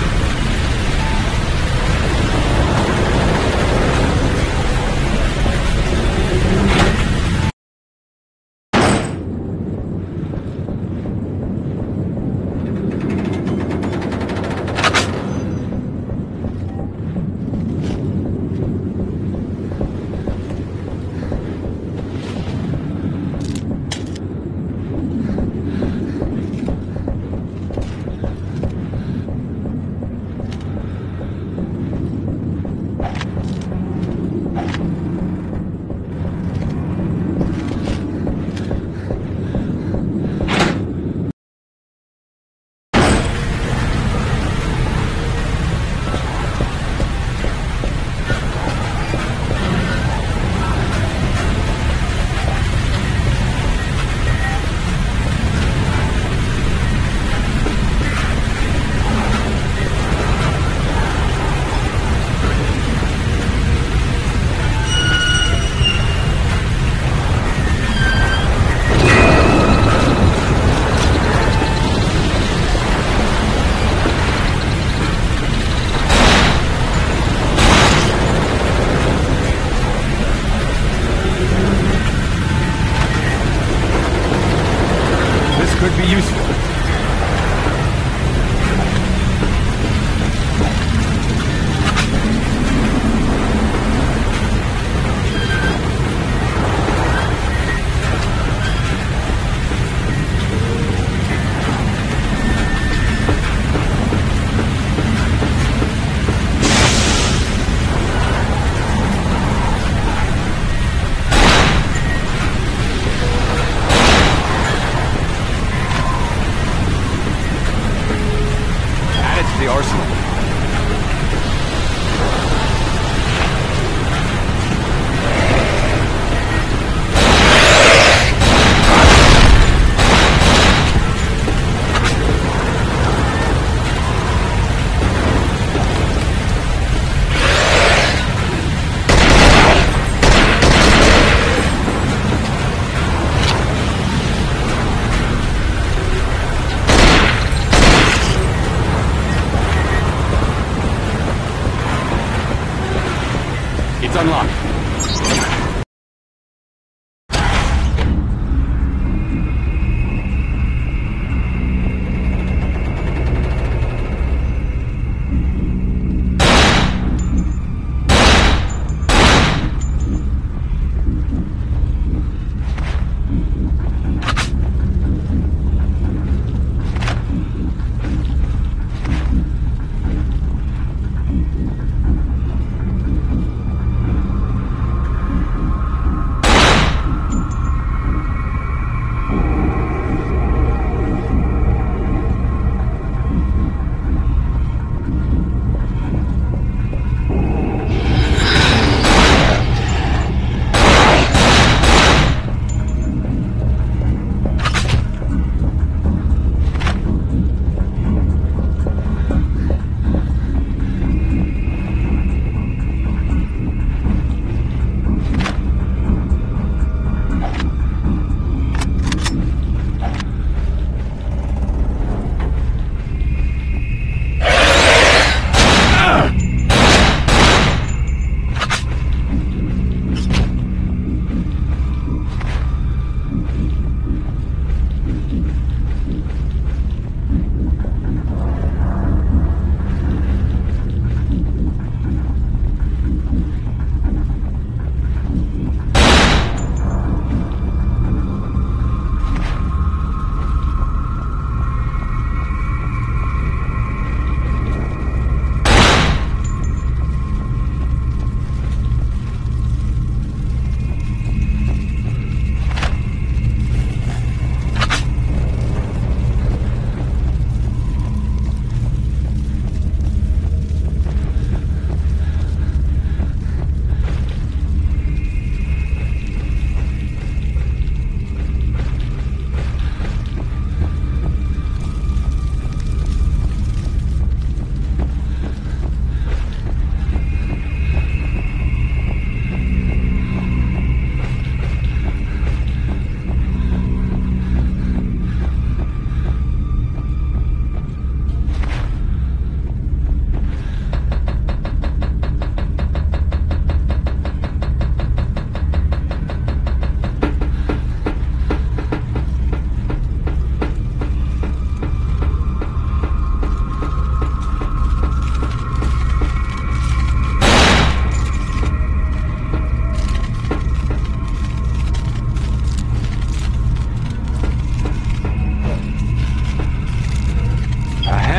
Could be useful. The arsenal. It's unlocked.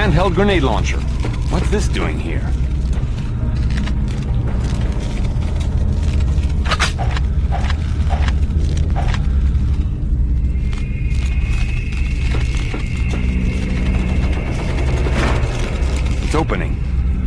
handheld grenade launcher. What's this doing here? It's opening.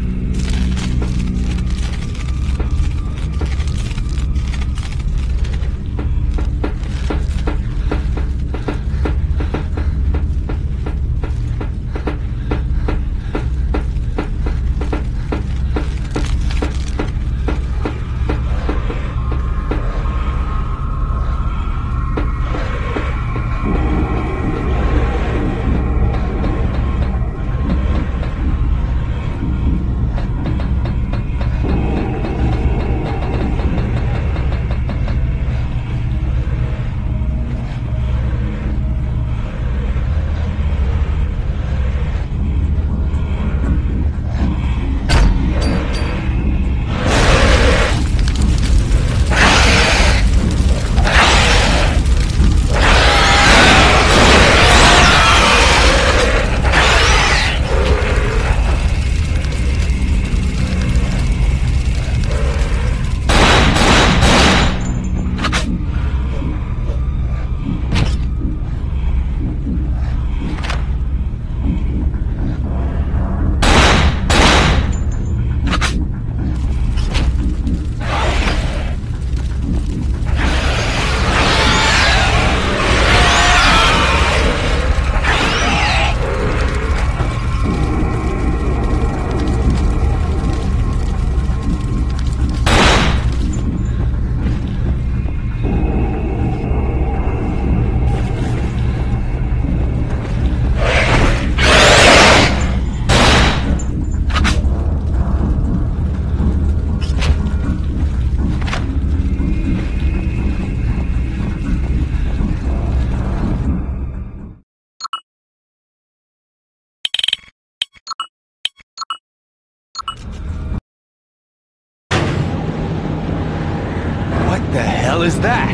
What the hell is that?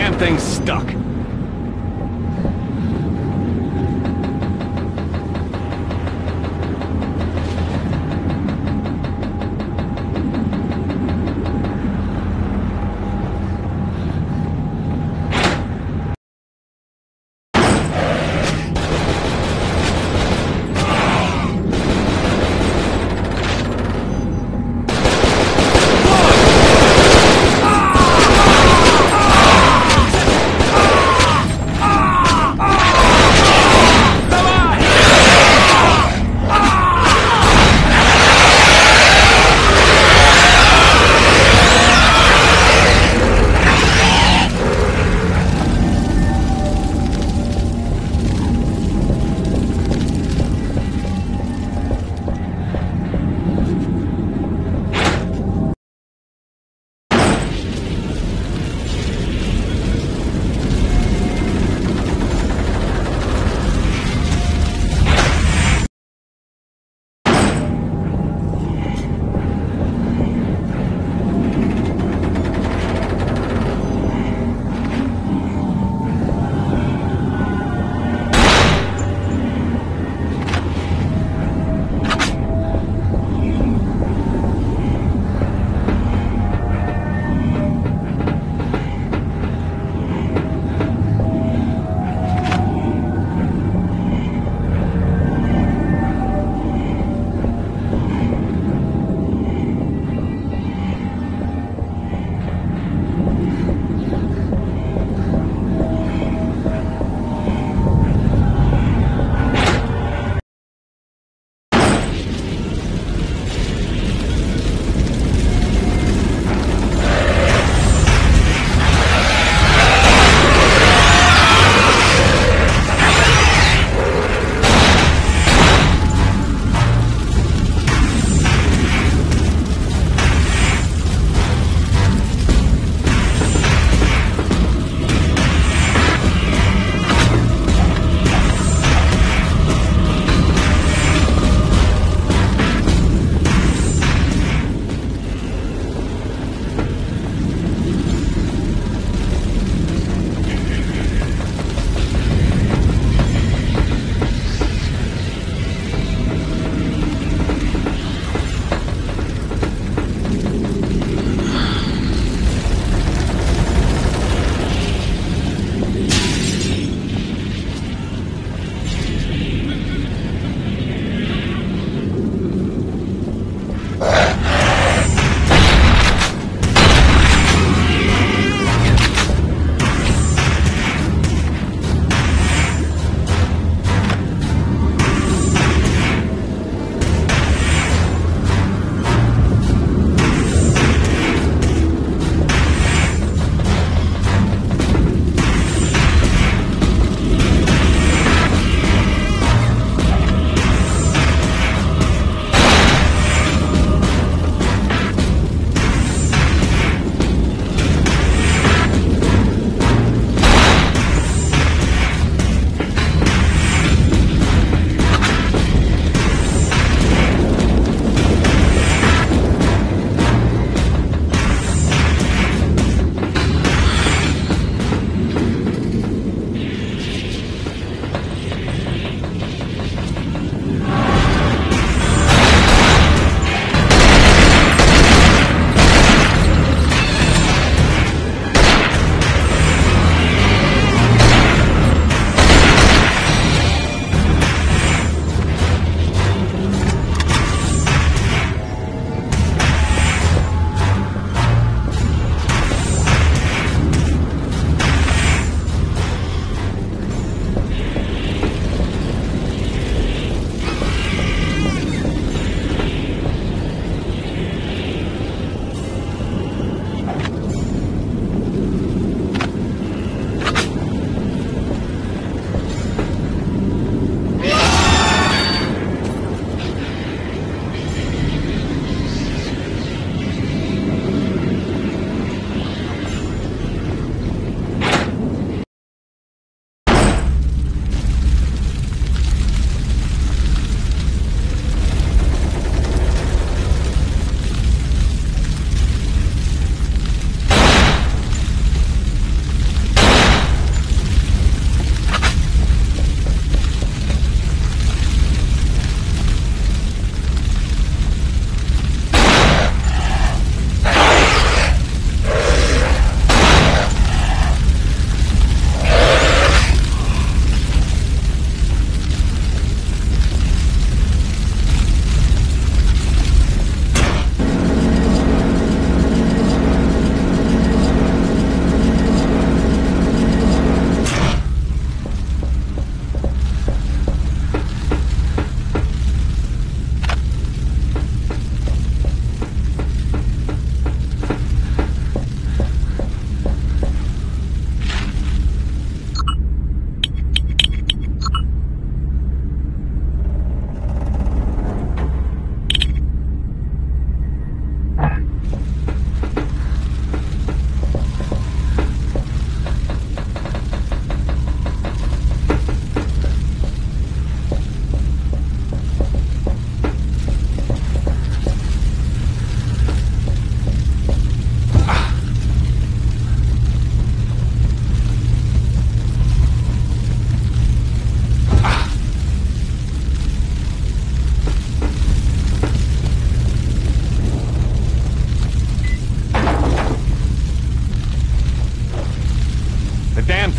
damn thing's stuck.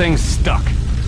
thing's stuck.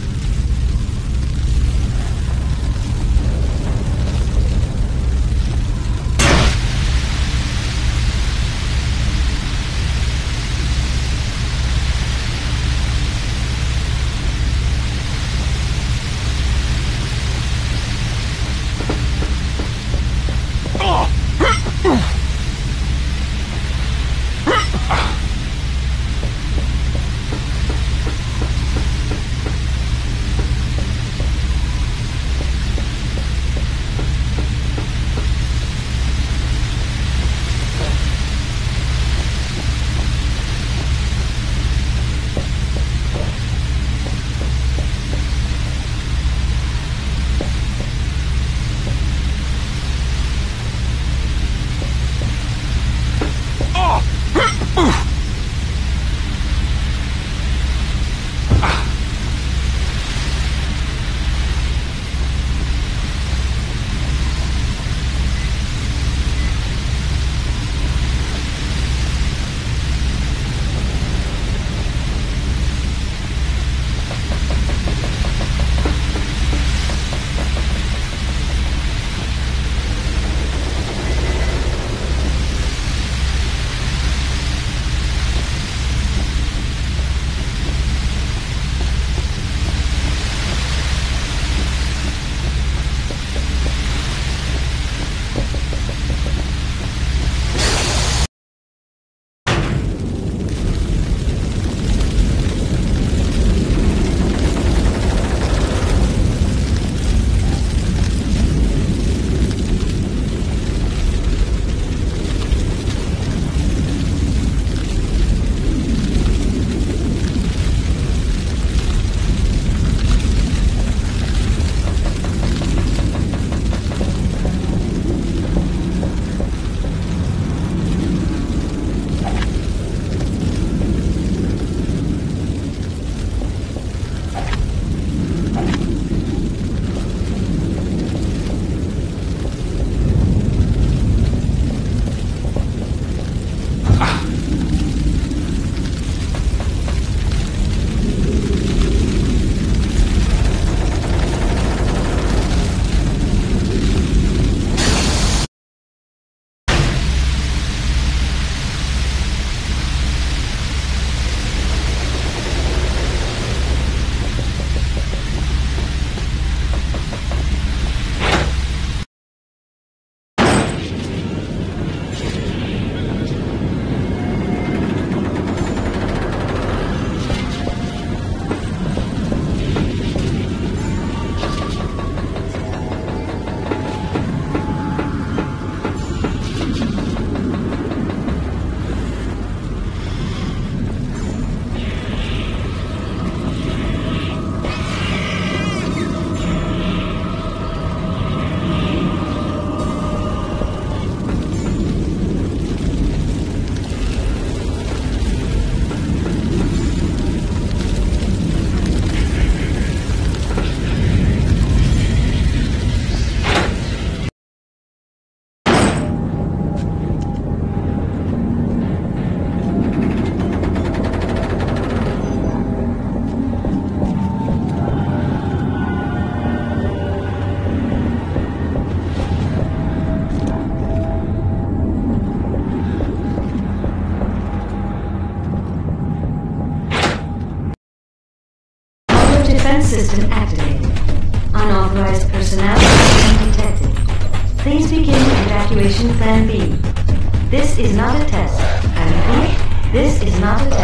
Defense system activated. Unauthorized personnel being detected. Please begin evacuation plan B. This is not a test. I repeat, this is not a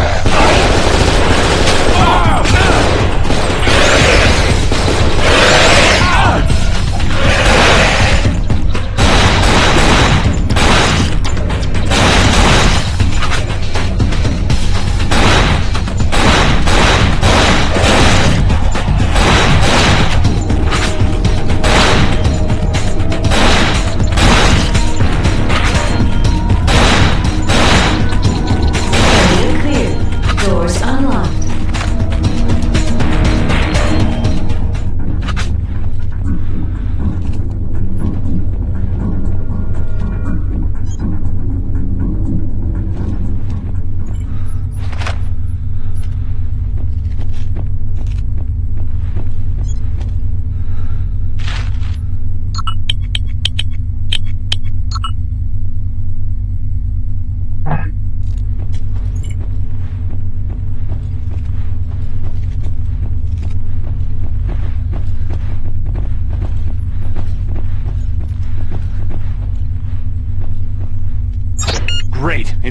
test. Doors unlocked.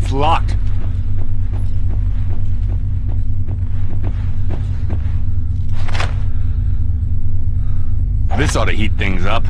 It's locked. This ought to heat things up.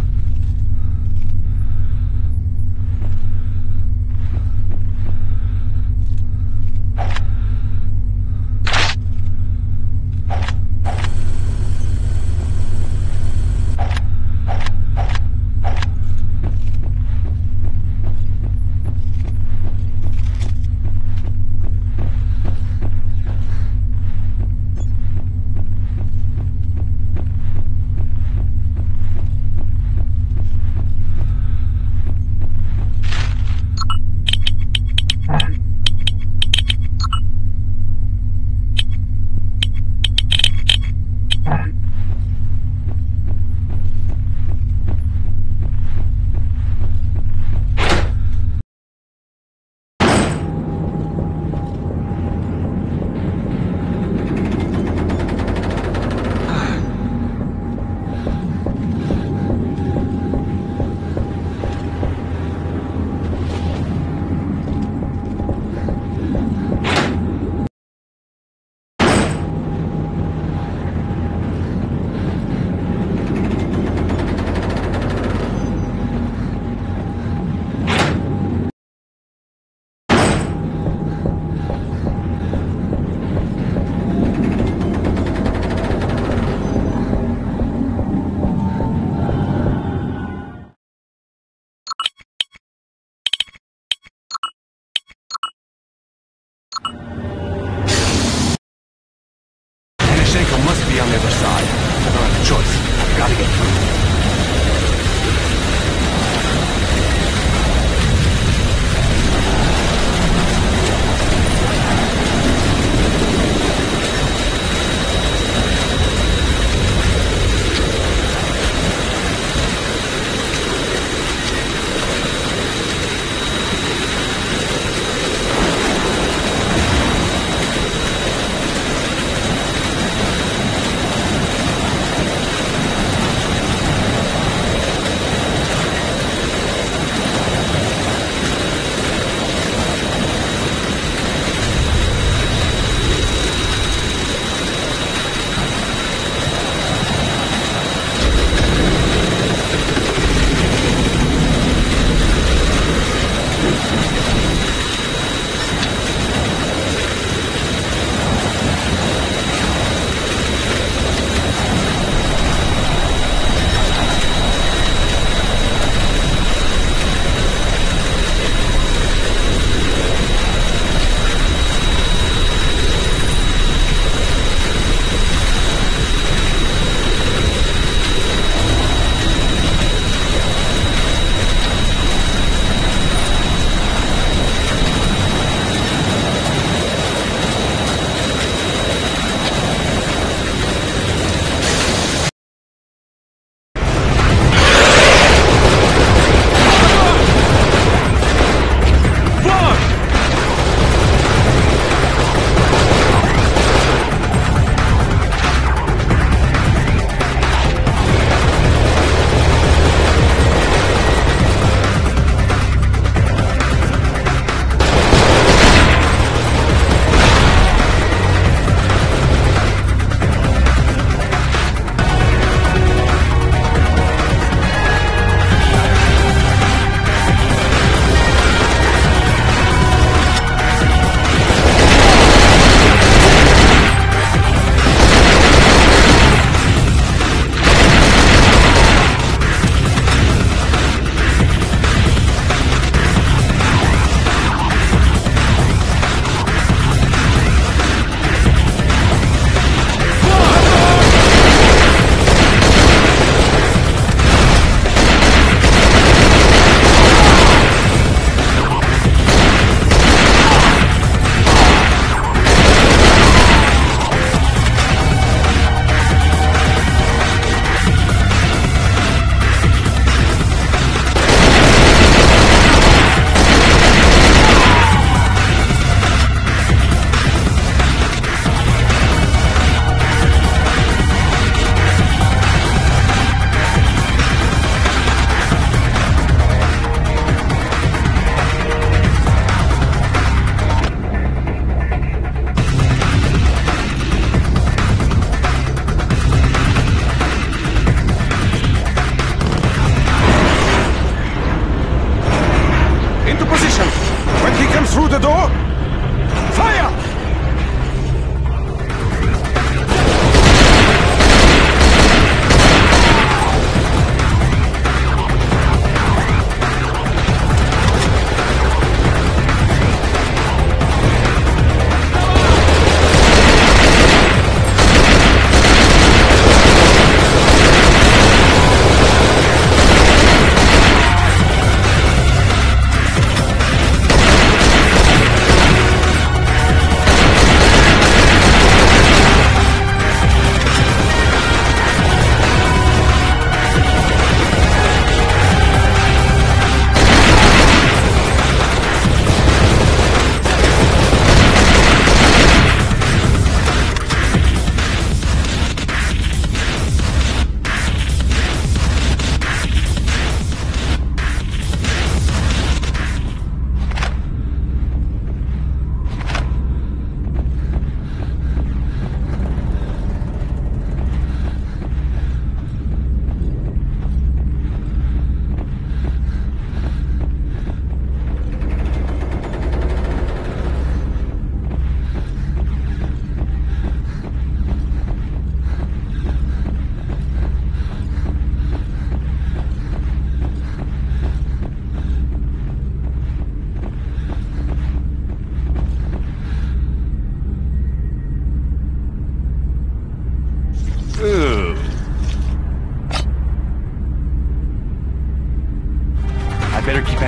Must be on the other side. I don't have a choice. I've got to get through.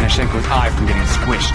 Danchenko's eye from getting squished.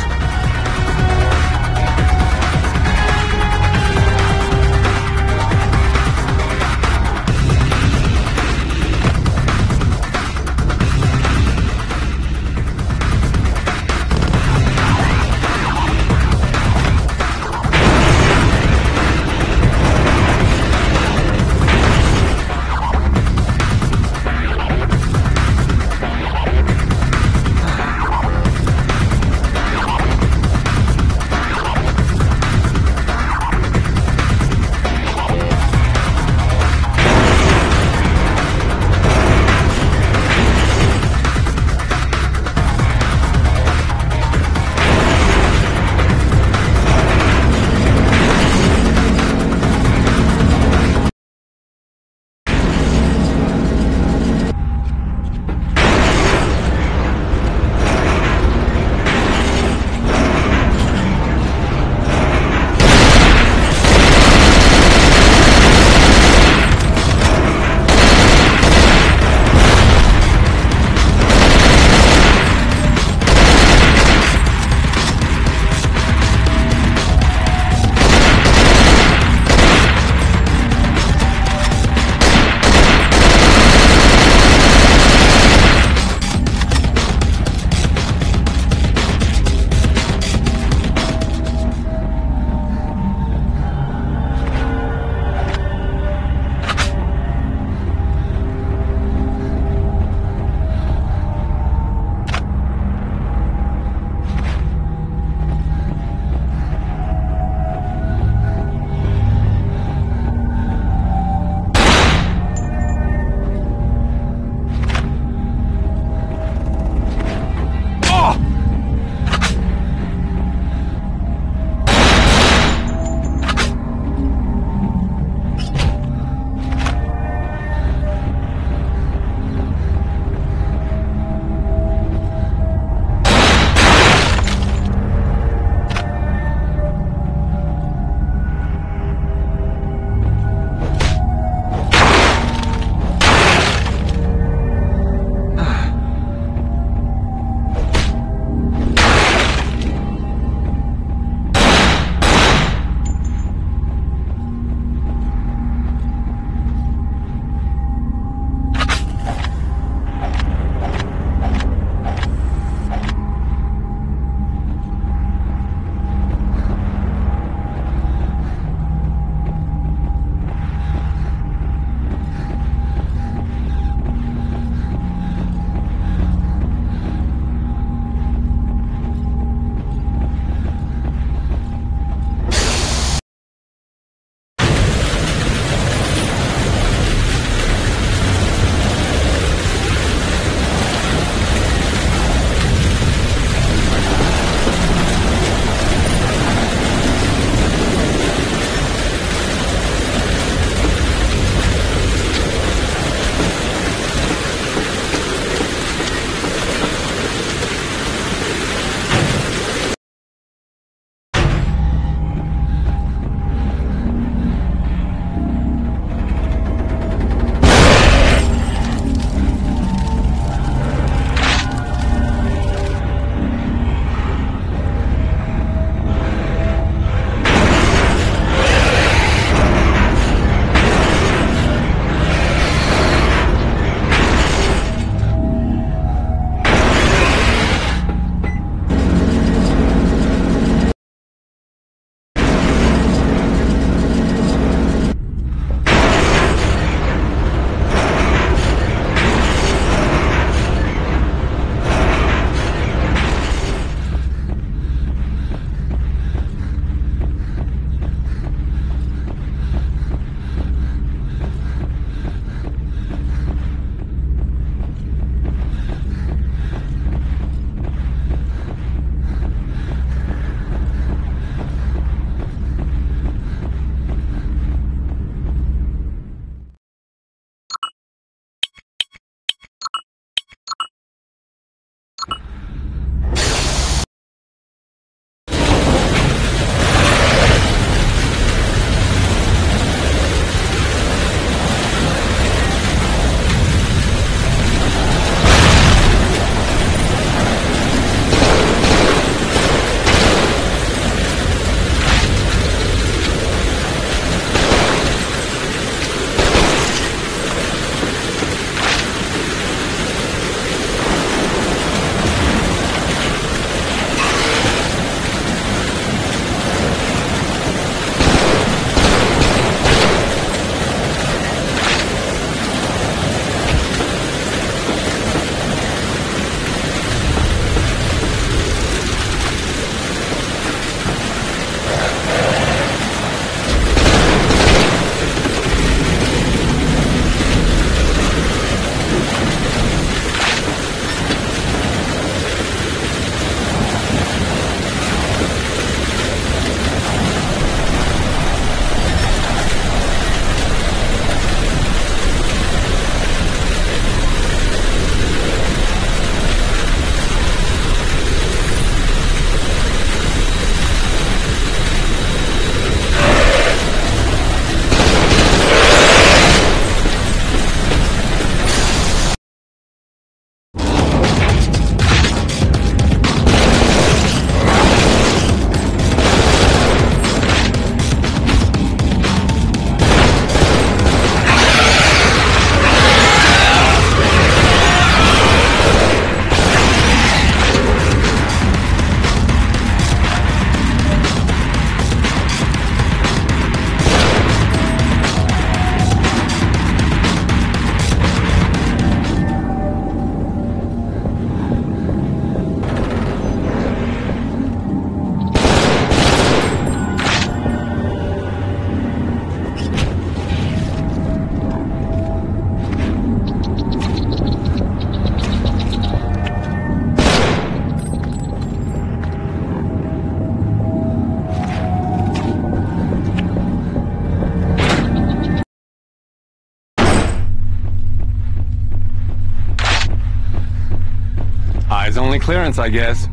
Eyes only clearance, I guess.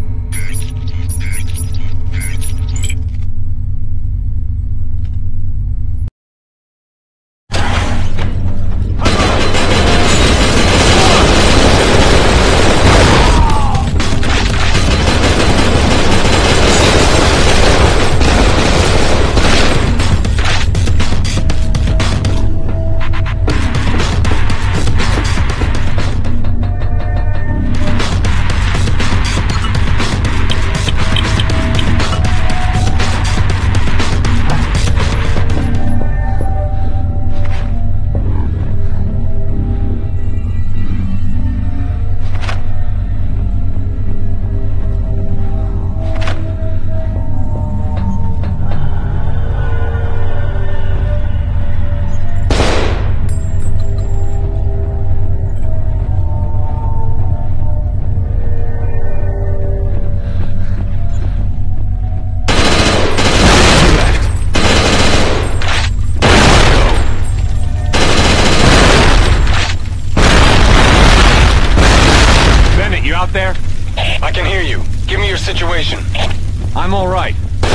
Situation. I'm all right.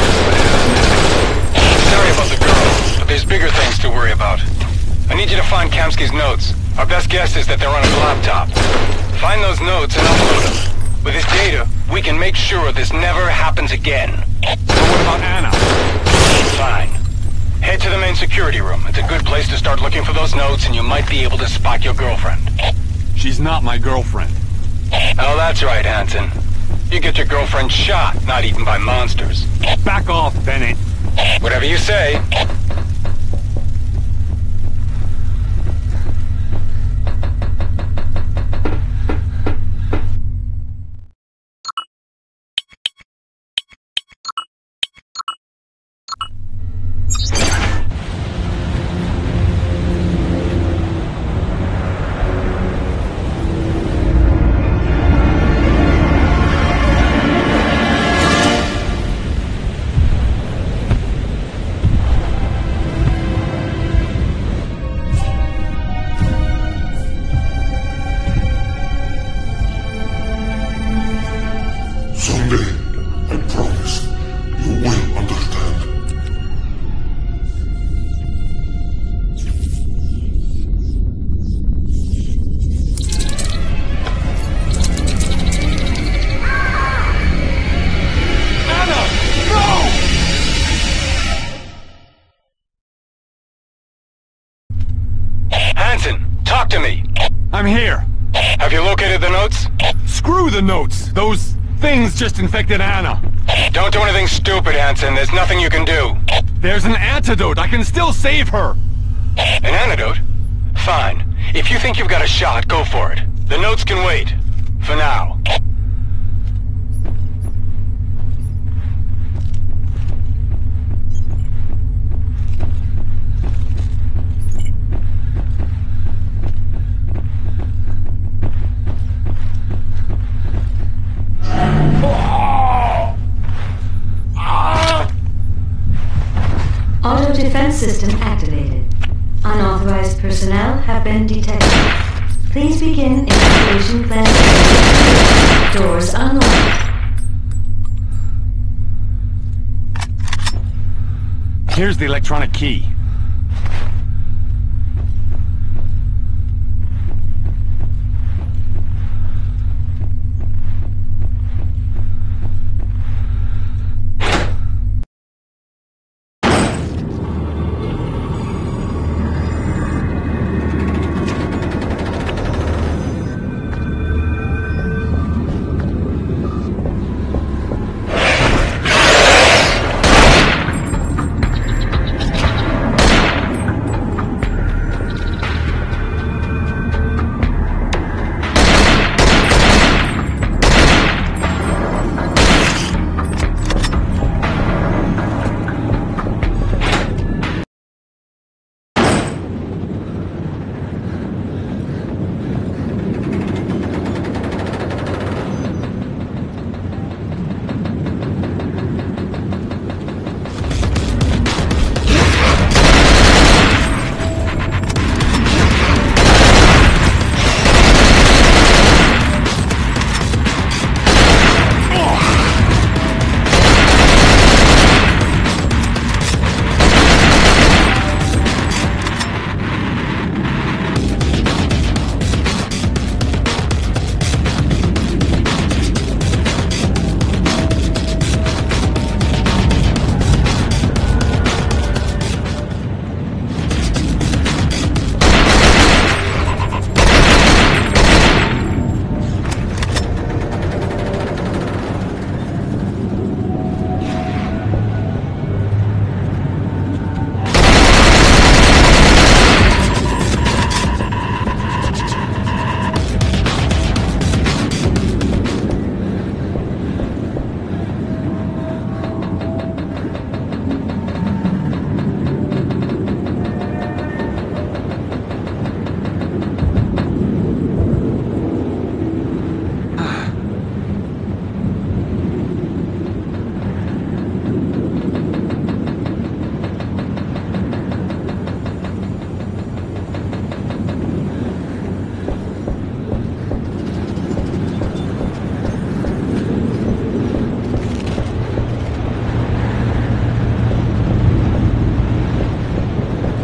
Sorry about the girl, but there's bigger things to worry about. I need you to find Kamsky's notes. Our best guess is that they're on his laptop. Find those notes and upload them. With his data, we can make sure this never happens again. So what about Anna? Fine. Head to the main security room. It's a good place to start looking for those notes, and you might be able to spot your girlfriend. She's not my girlfriend. Oh, that's right, Hanson. You get your girlfriend shot, not eaten by monsters. Back off, Bennett. Whatever you say. Talk to me. I'm here. Have you located the notes? Screw the notes. Those things just infected Anna. Don't do anything stupid, Hanson. There's nothing you can do. There's an antidote. I can still save her. An antidote? Fine. If you think you've got a shot, go for it. The notes can wait. For now. Auto-defense system activated. Unauthorized personnel have been detected. Please begin evacuation plan. Doors unlocked. Here's the electronic key.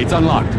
gate's unlocked.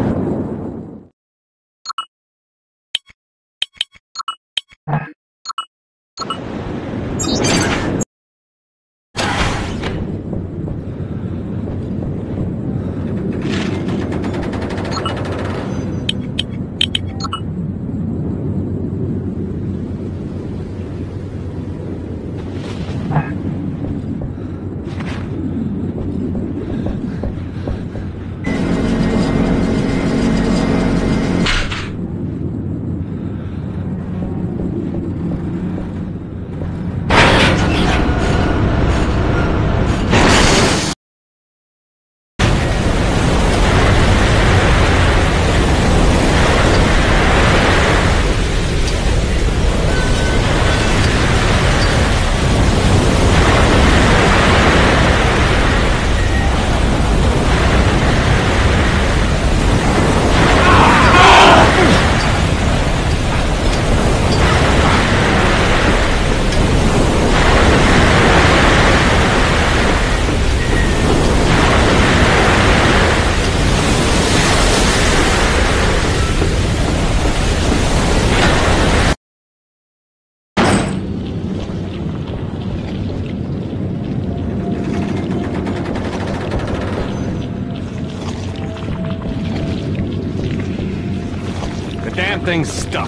Damn thing's stuck.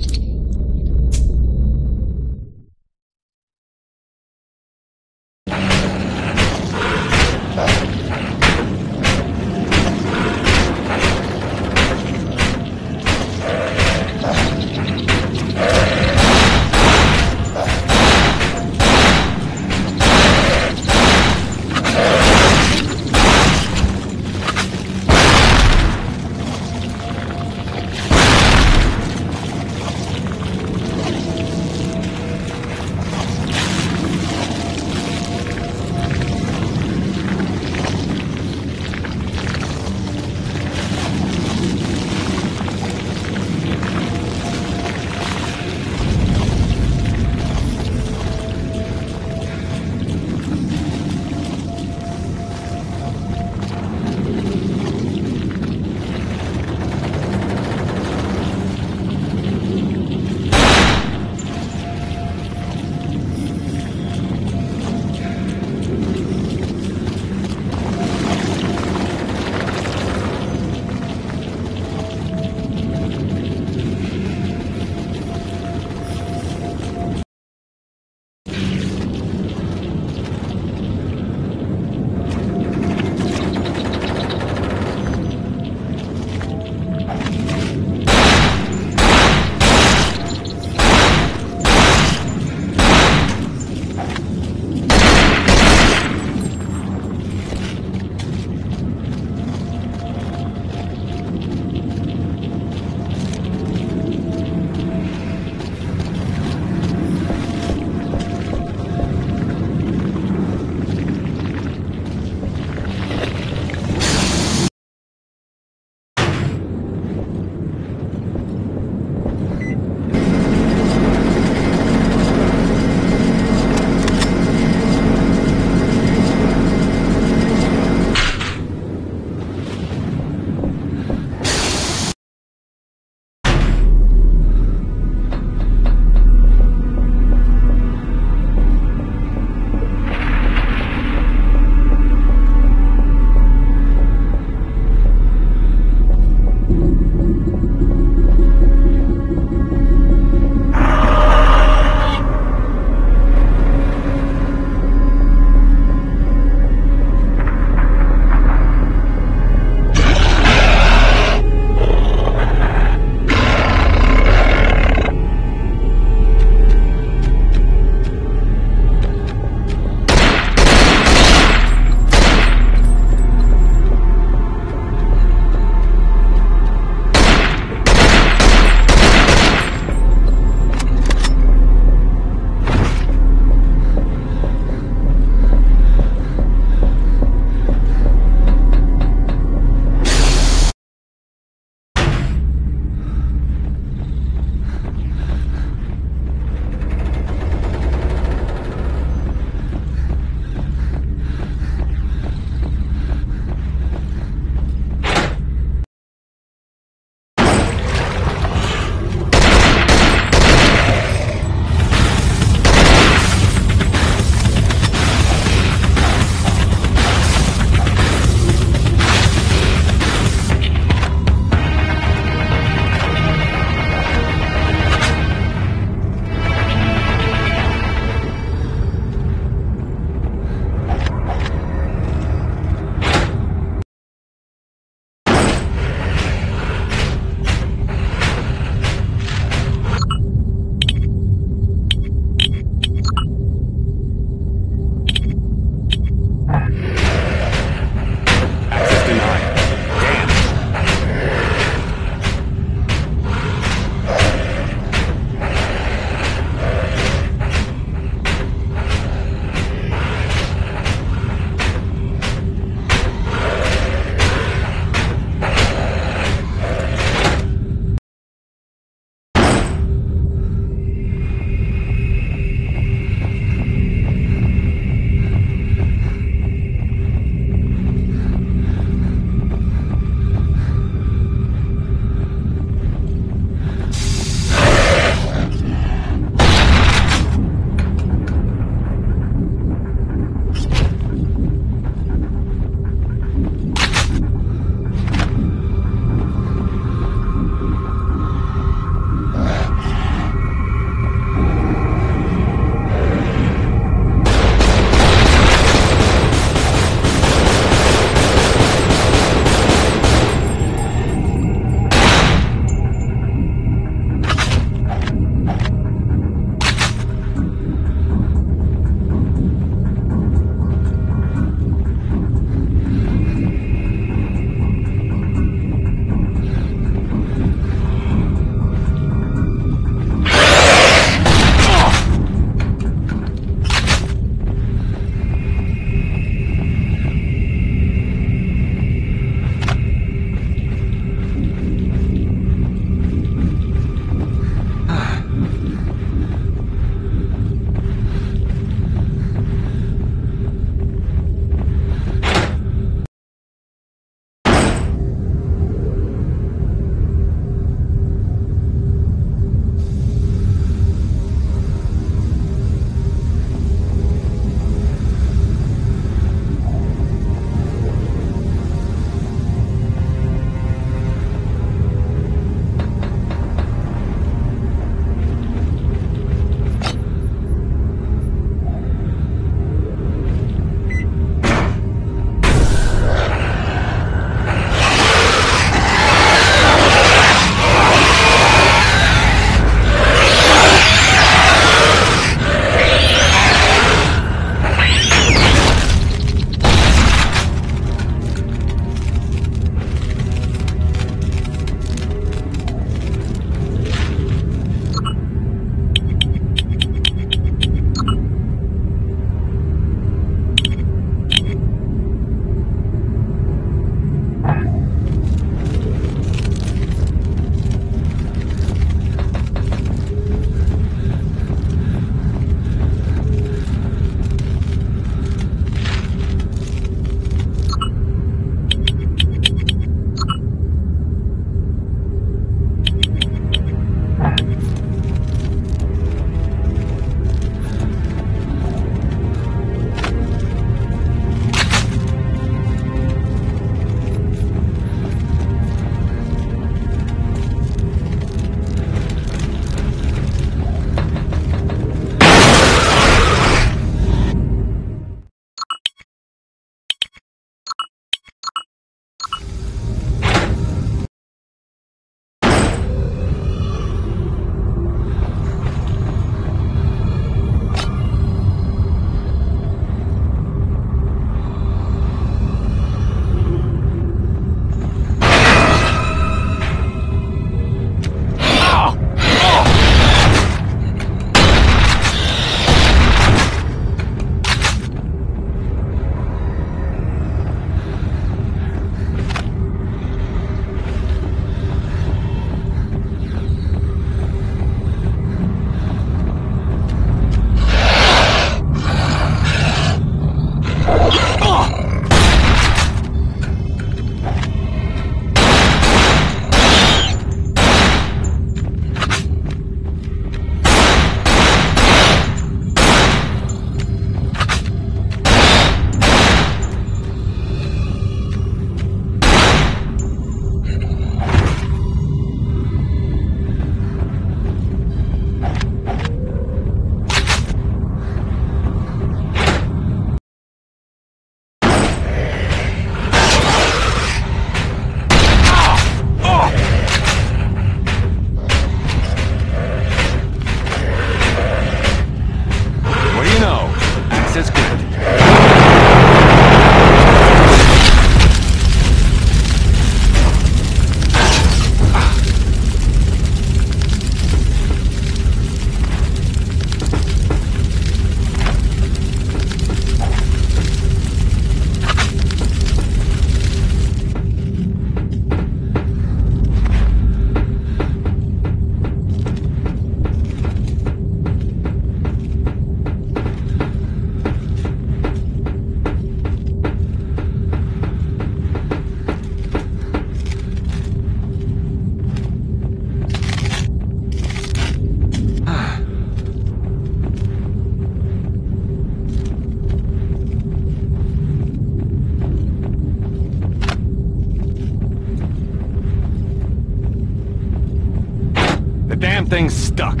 thing's stuck.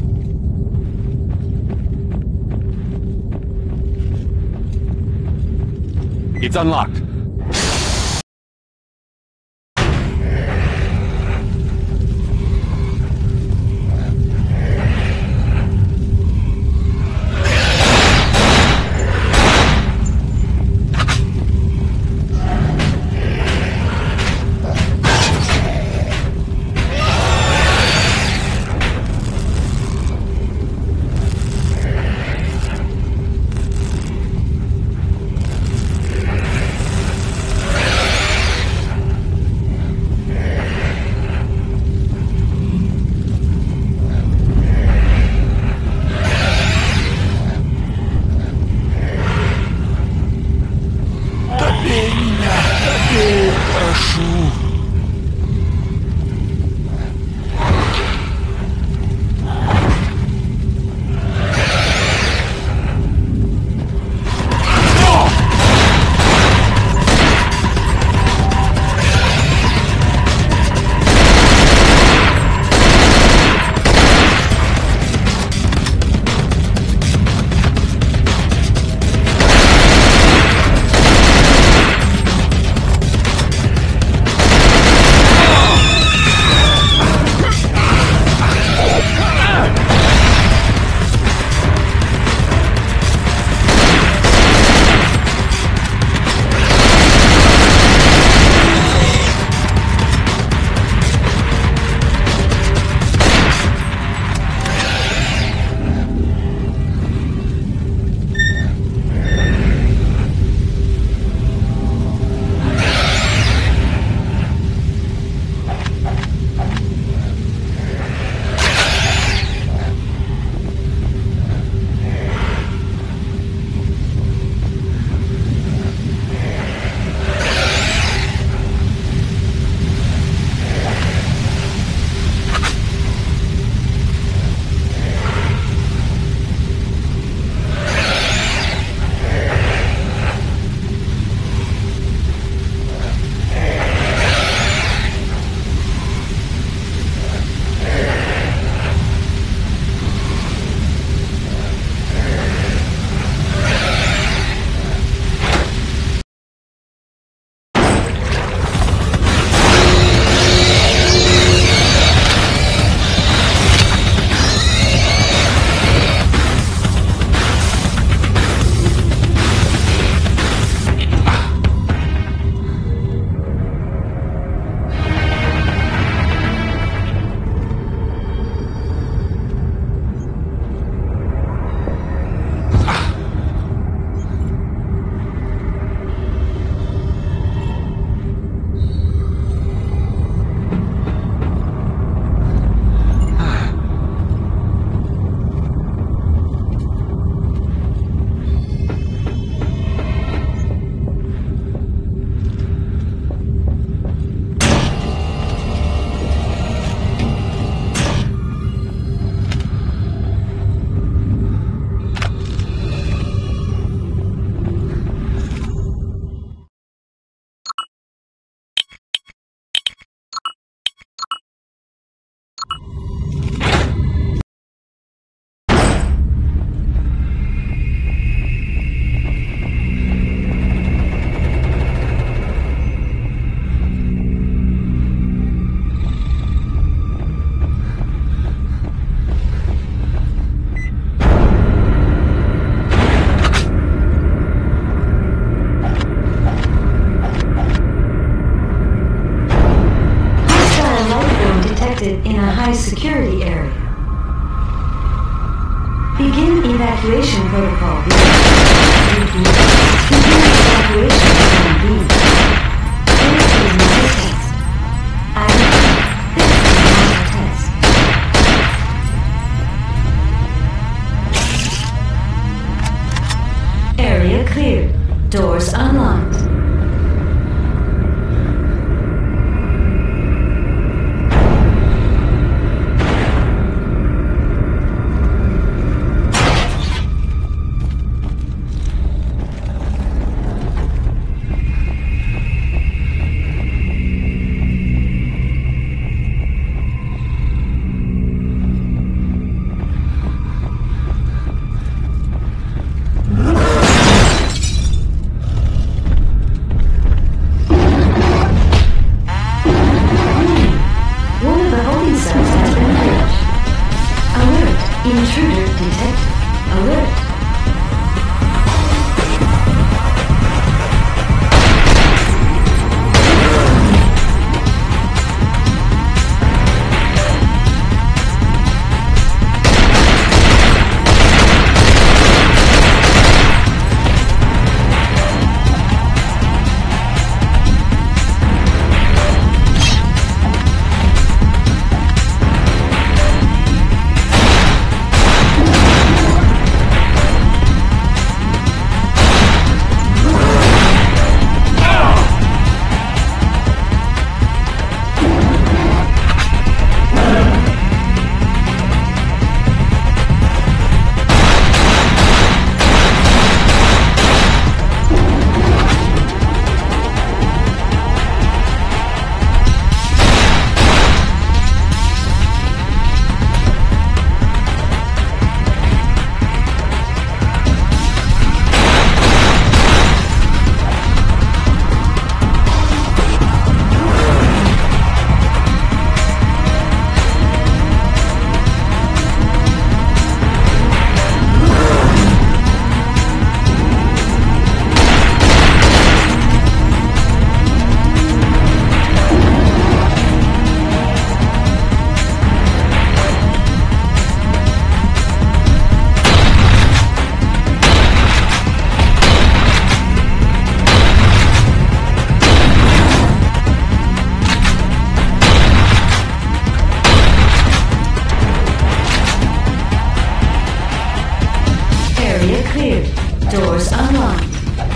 It's unlocked. in a high-security area. Begin evacuation protocol. Begin evacuation plan B. This is not a test. I repeat, this is not a test. Area clear. Doors unlocked. clear. Doors unlocked.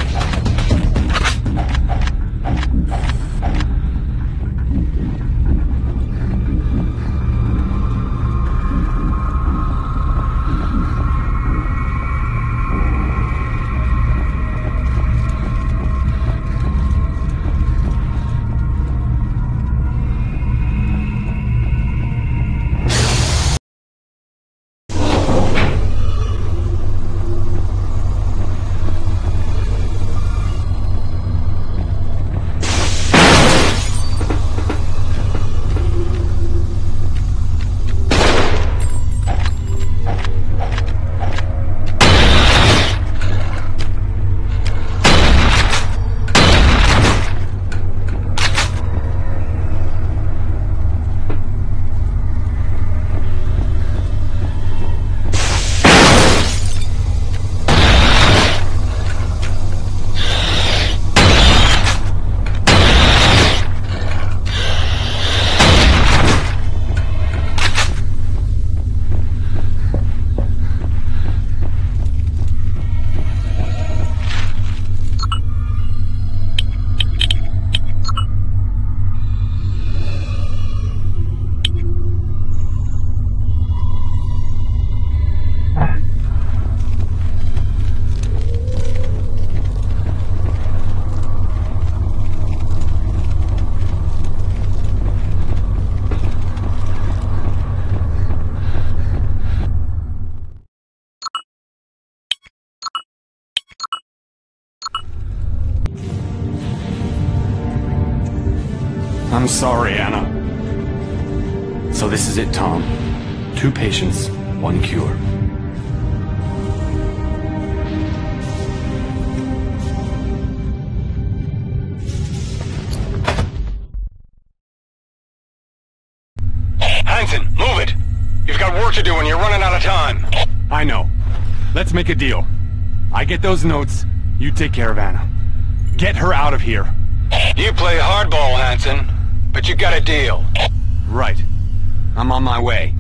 I'm sorry, Anna. So this is it, Tom. 2 patients, 1 cure. Hansen, move it! You've got work to do and you're running out of time. I know. Let's make a deal. I get those notes, you take care of Anna. Get her out of here. You play hardball, Hansen, but you got a deal. Right. I'm on my way.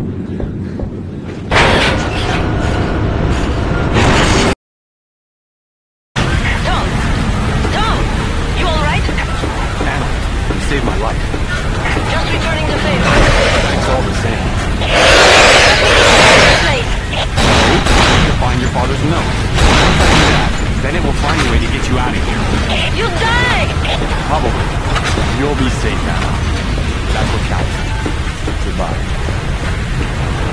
Tom! You alright? Anna, you saved my life. Just returning the favor. Thanks all the same. Place. You'll find your father's note. Once I do that, then it will find a way to get you out of here. You die! Probably. You'll be safe, Anna. That's what counts. Goodbye.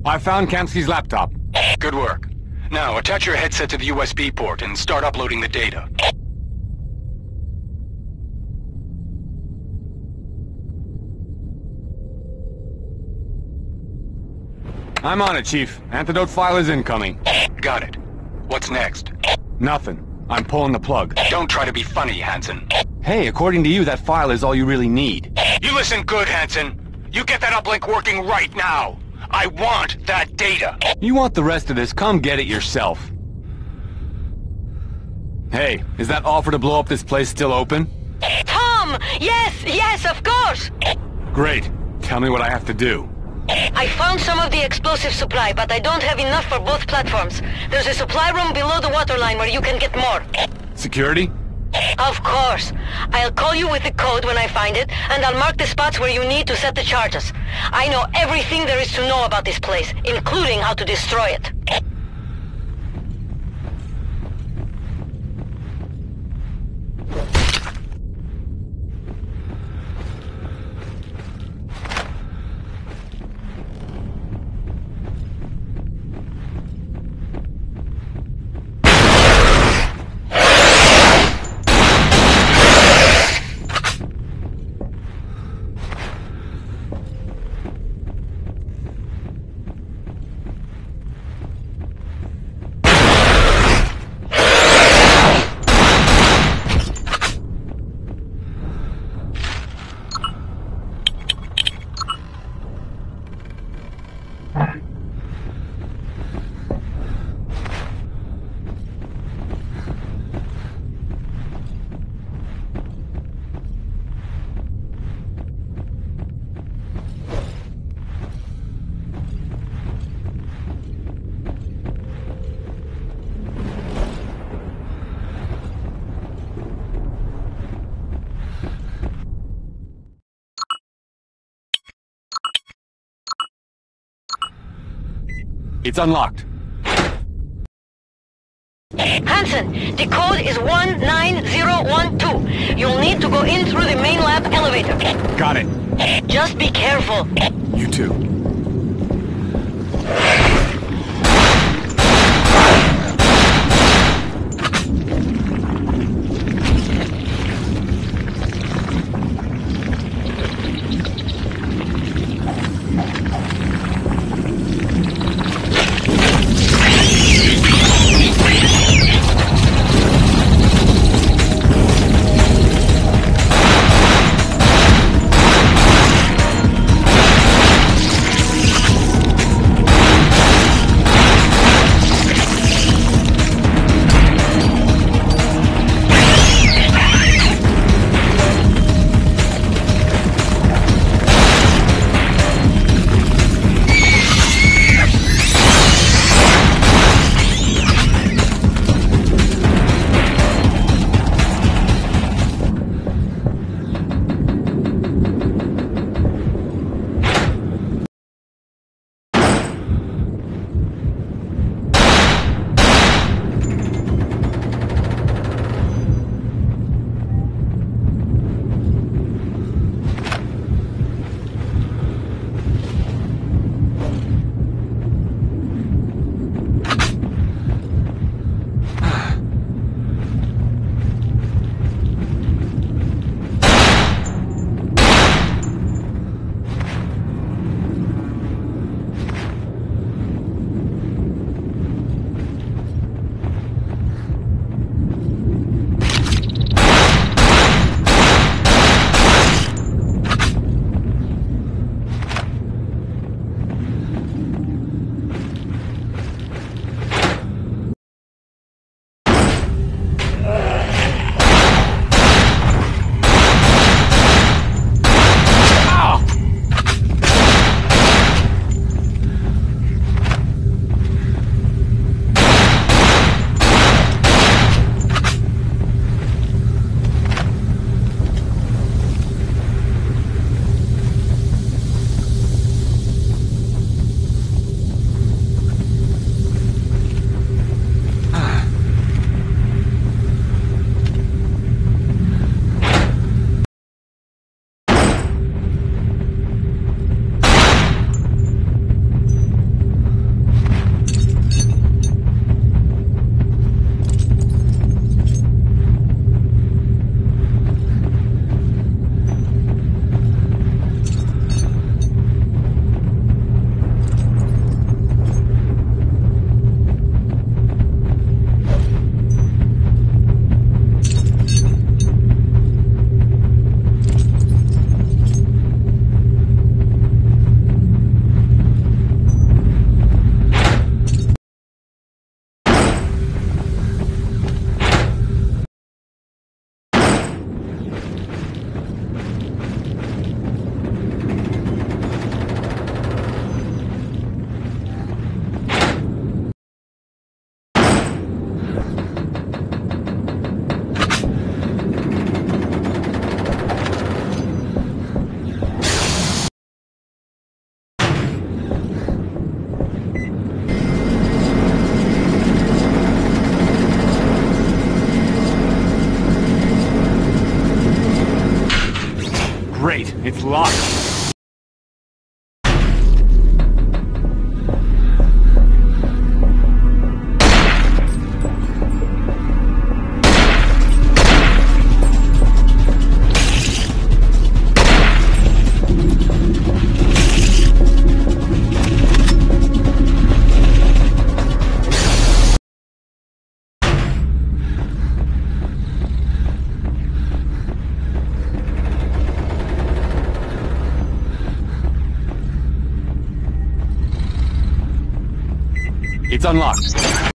I found Kamsky's laptop. Good work. Now, attach your headset to the USB port and start uploading the data. I'm on it, Chief. Antidote file is incoming. Got it. What's next? Nothing. I'm pulling the plug. Don't try to be funny, Hansen. Hey, according to you, that file is all you really need. You listen good, Hansen. You get that uplink working right now. I want that data. You want the rest of this? Come get it yourself. Hey, is that offer to blow up this place still open? Tom! Yes, of course! Great. Tell me what I have to do. I found some of the explosive supply, but I don't have enough for both platforms. There's a supply room below the waterline where you can get more. Security? Of course. I'll call you with the code when I find it, and I'll mark the spots where you need to set the charges. I know everything there is to know about this place, including how to destroy it. It's unlocked. Hansen, the code is 19012. You'll need to go in through the main lab elevator. Got it. Just be careful. You too. Great, it's locked. It's unlocked.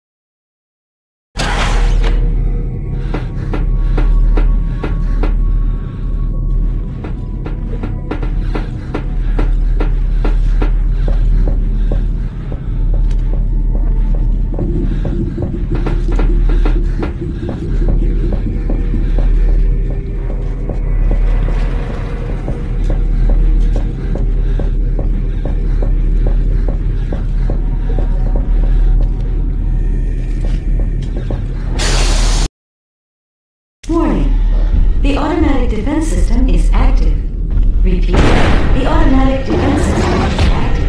Warning. The automatic defense system is active. Repeat. The automatic defense system is active.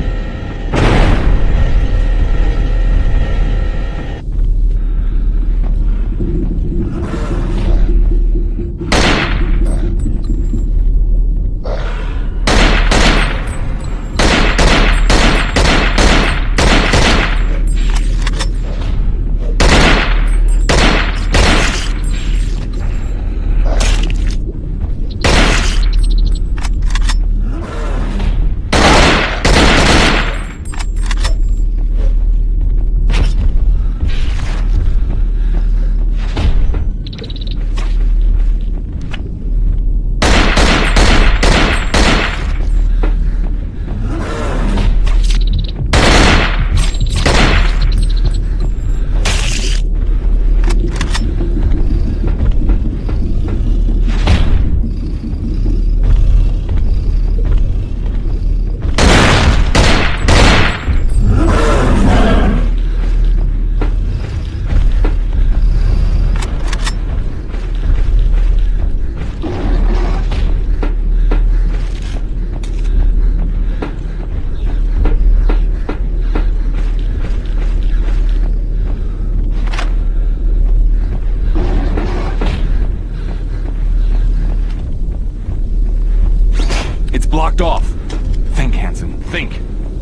Blocked off. Think, Hansen, think.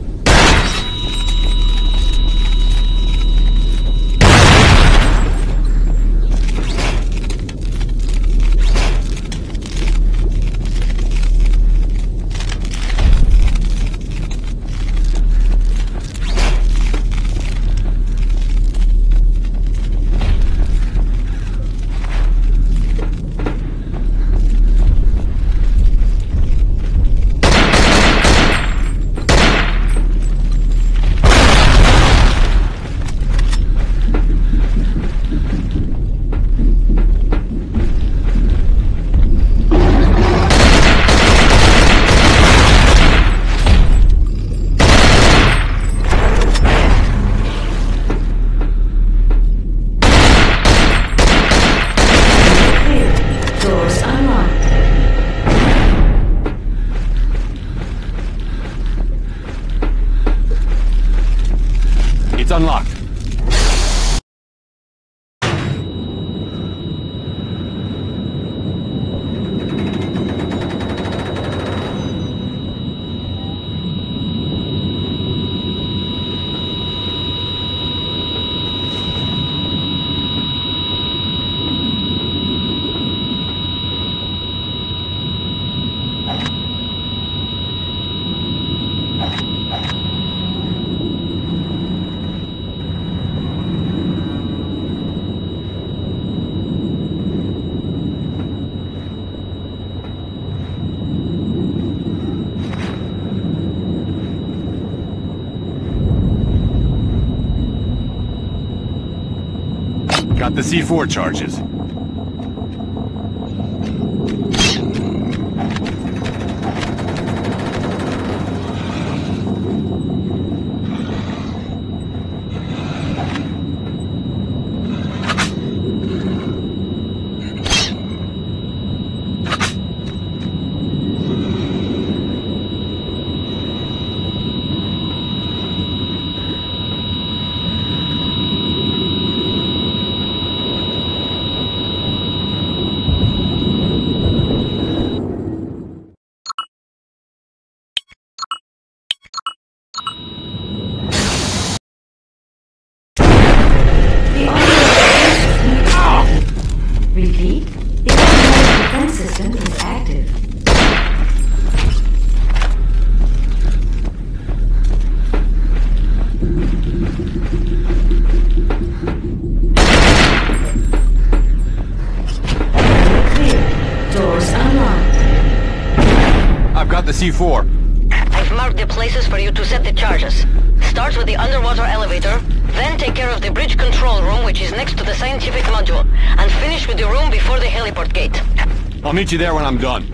It's unlocked. Got the C4 charges. C4? I've marked the places for you to set the charges. Start with the underwater elevator, then take care of the bridge control room, which is next to the scientific module, and finish with the room before the heliport gate. I'll meet you there when I'm done.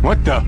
What the?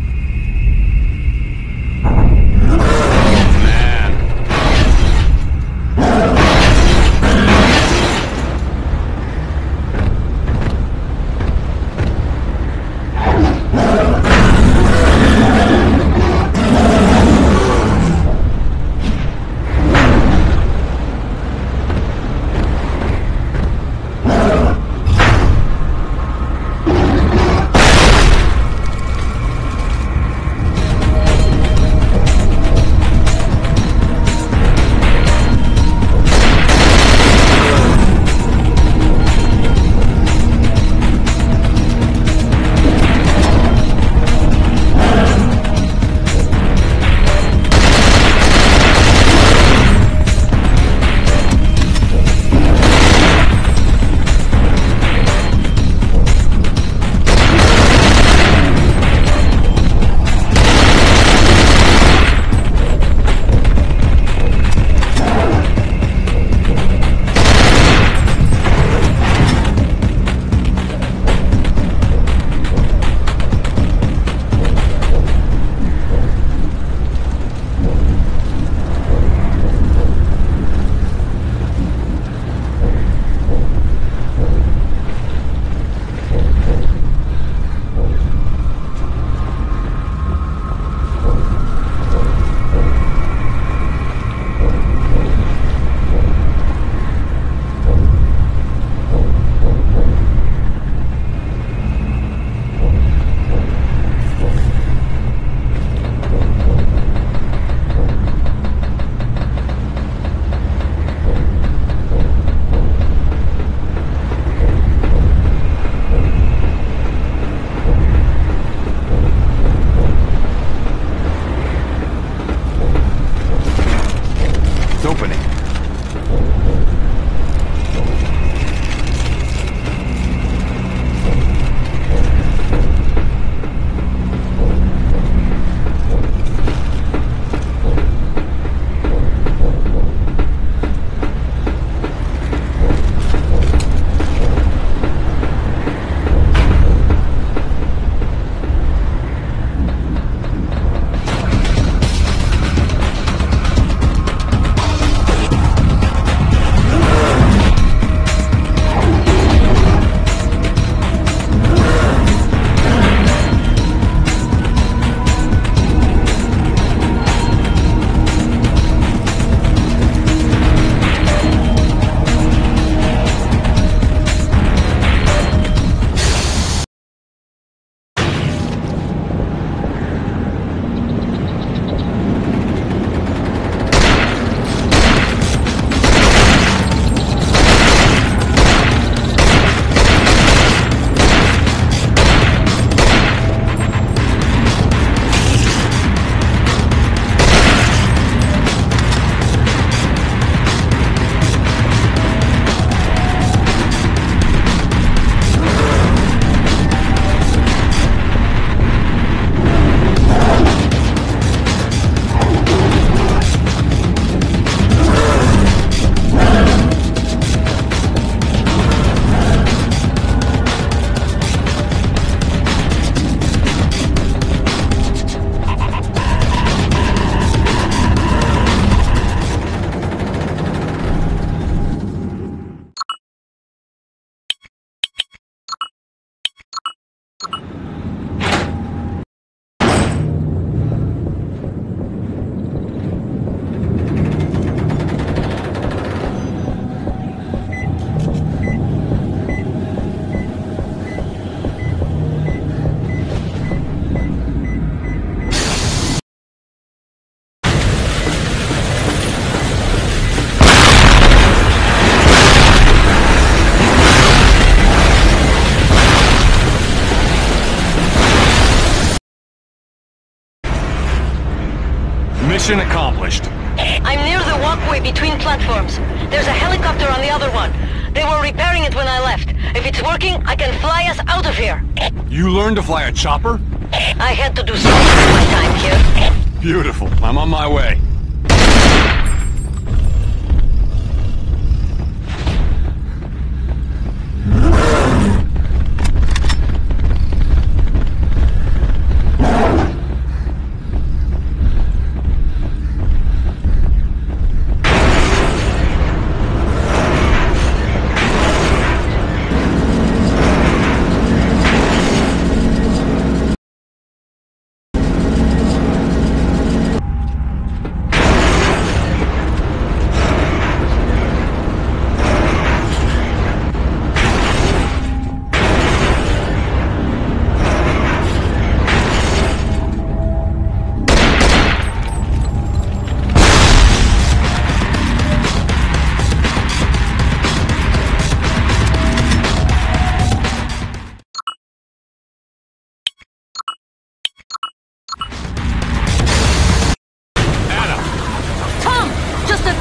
Mission accomplished. I'm near the walkway between platforms. There's a helicopter on the other one. They were repairing it when I left. If it's working, I can fly us out of here. You learned to fly a chopper? I had to do something with my time here. Beautiful. I'm on my way.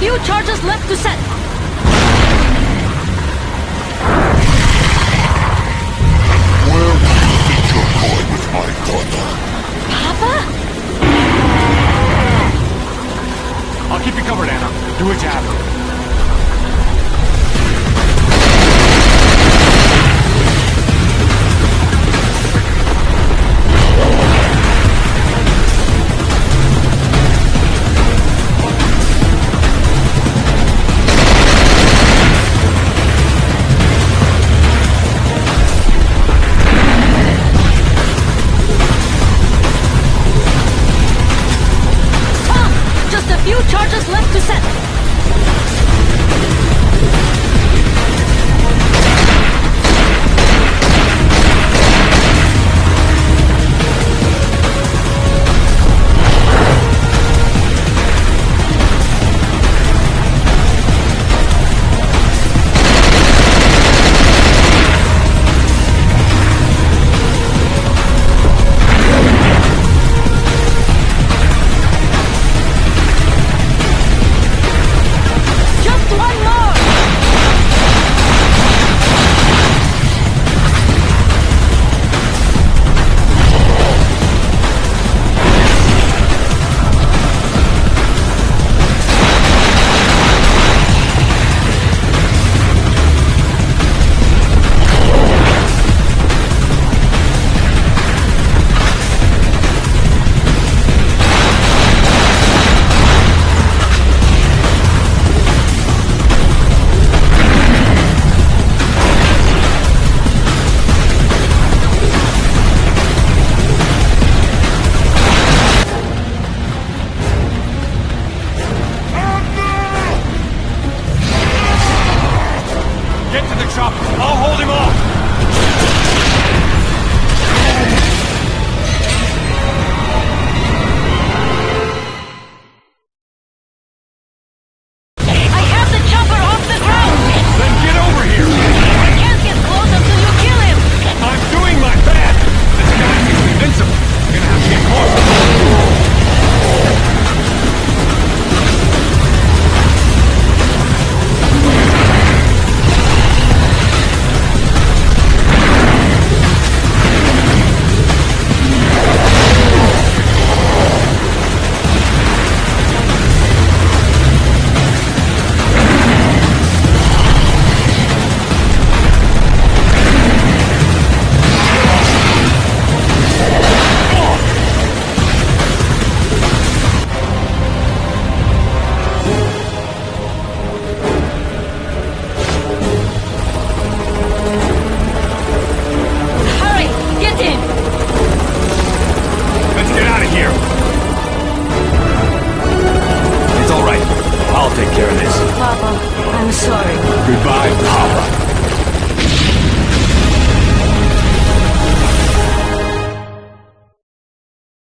few charges left to set. Where will you think you're going with my daughter? Papa? I'll keep you covered, Anna. Do what you have to.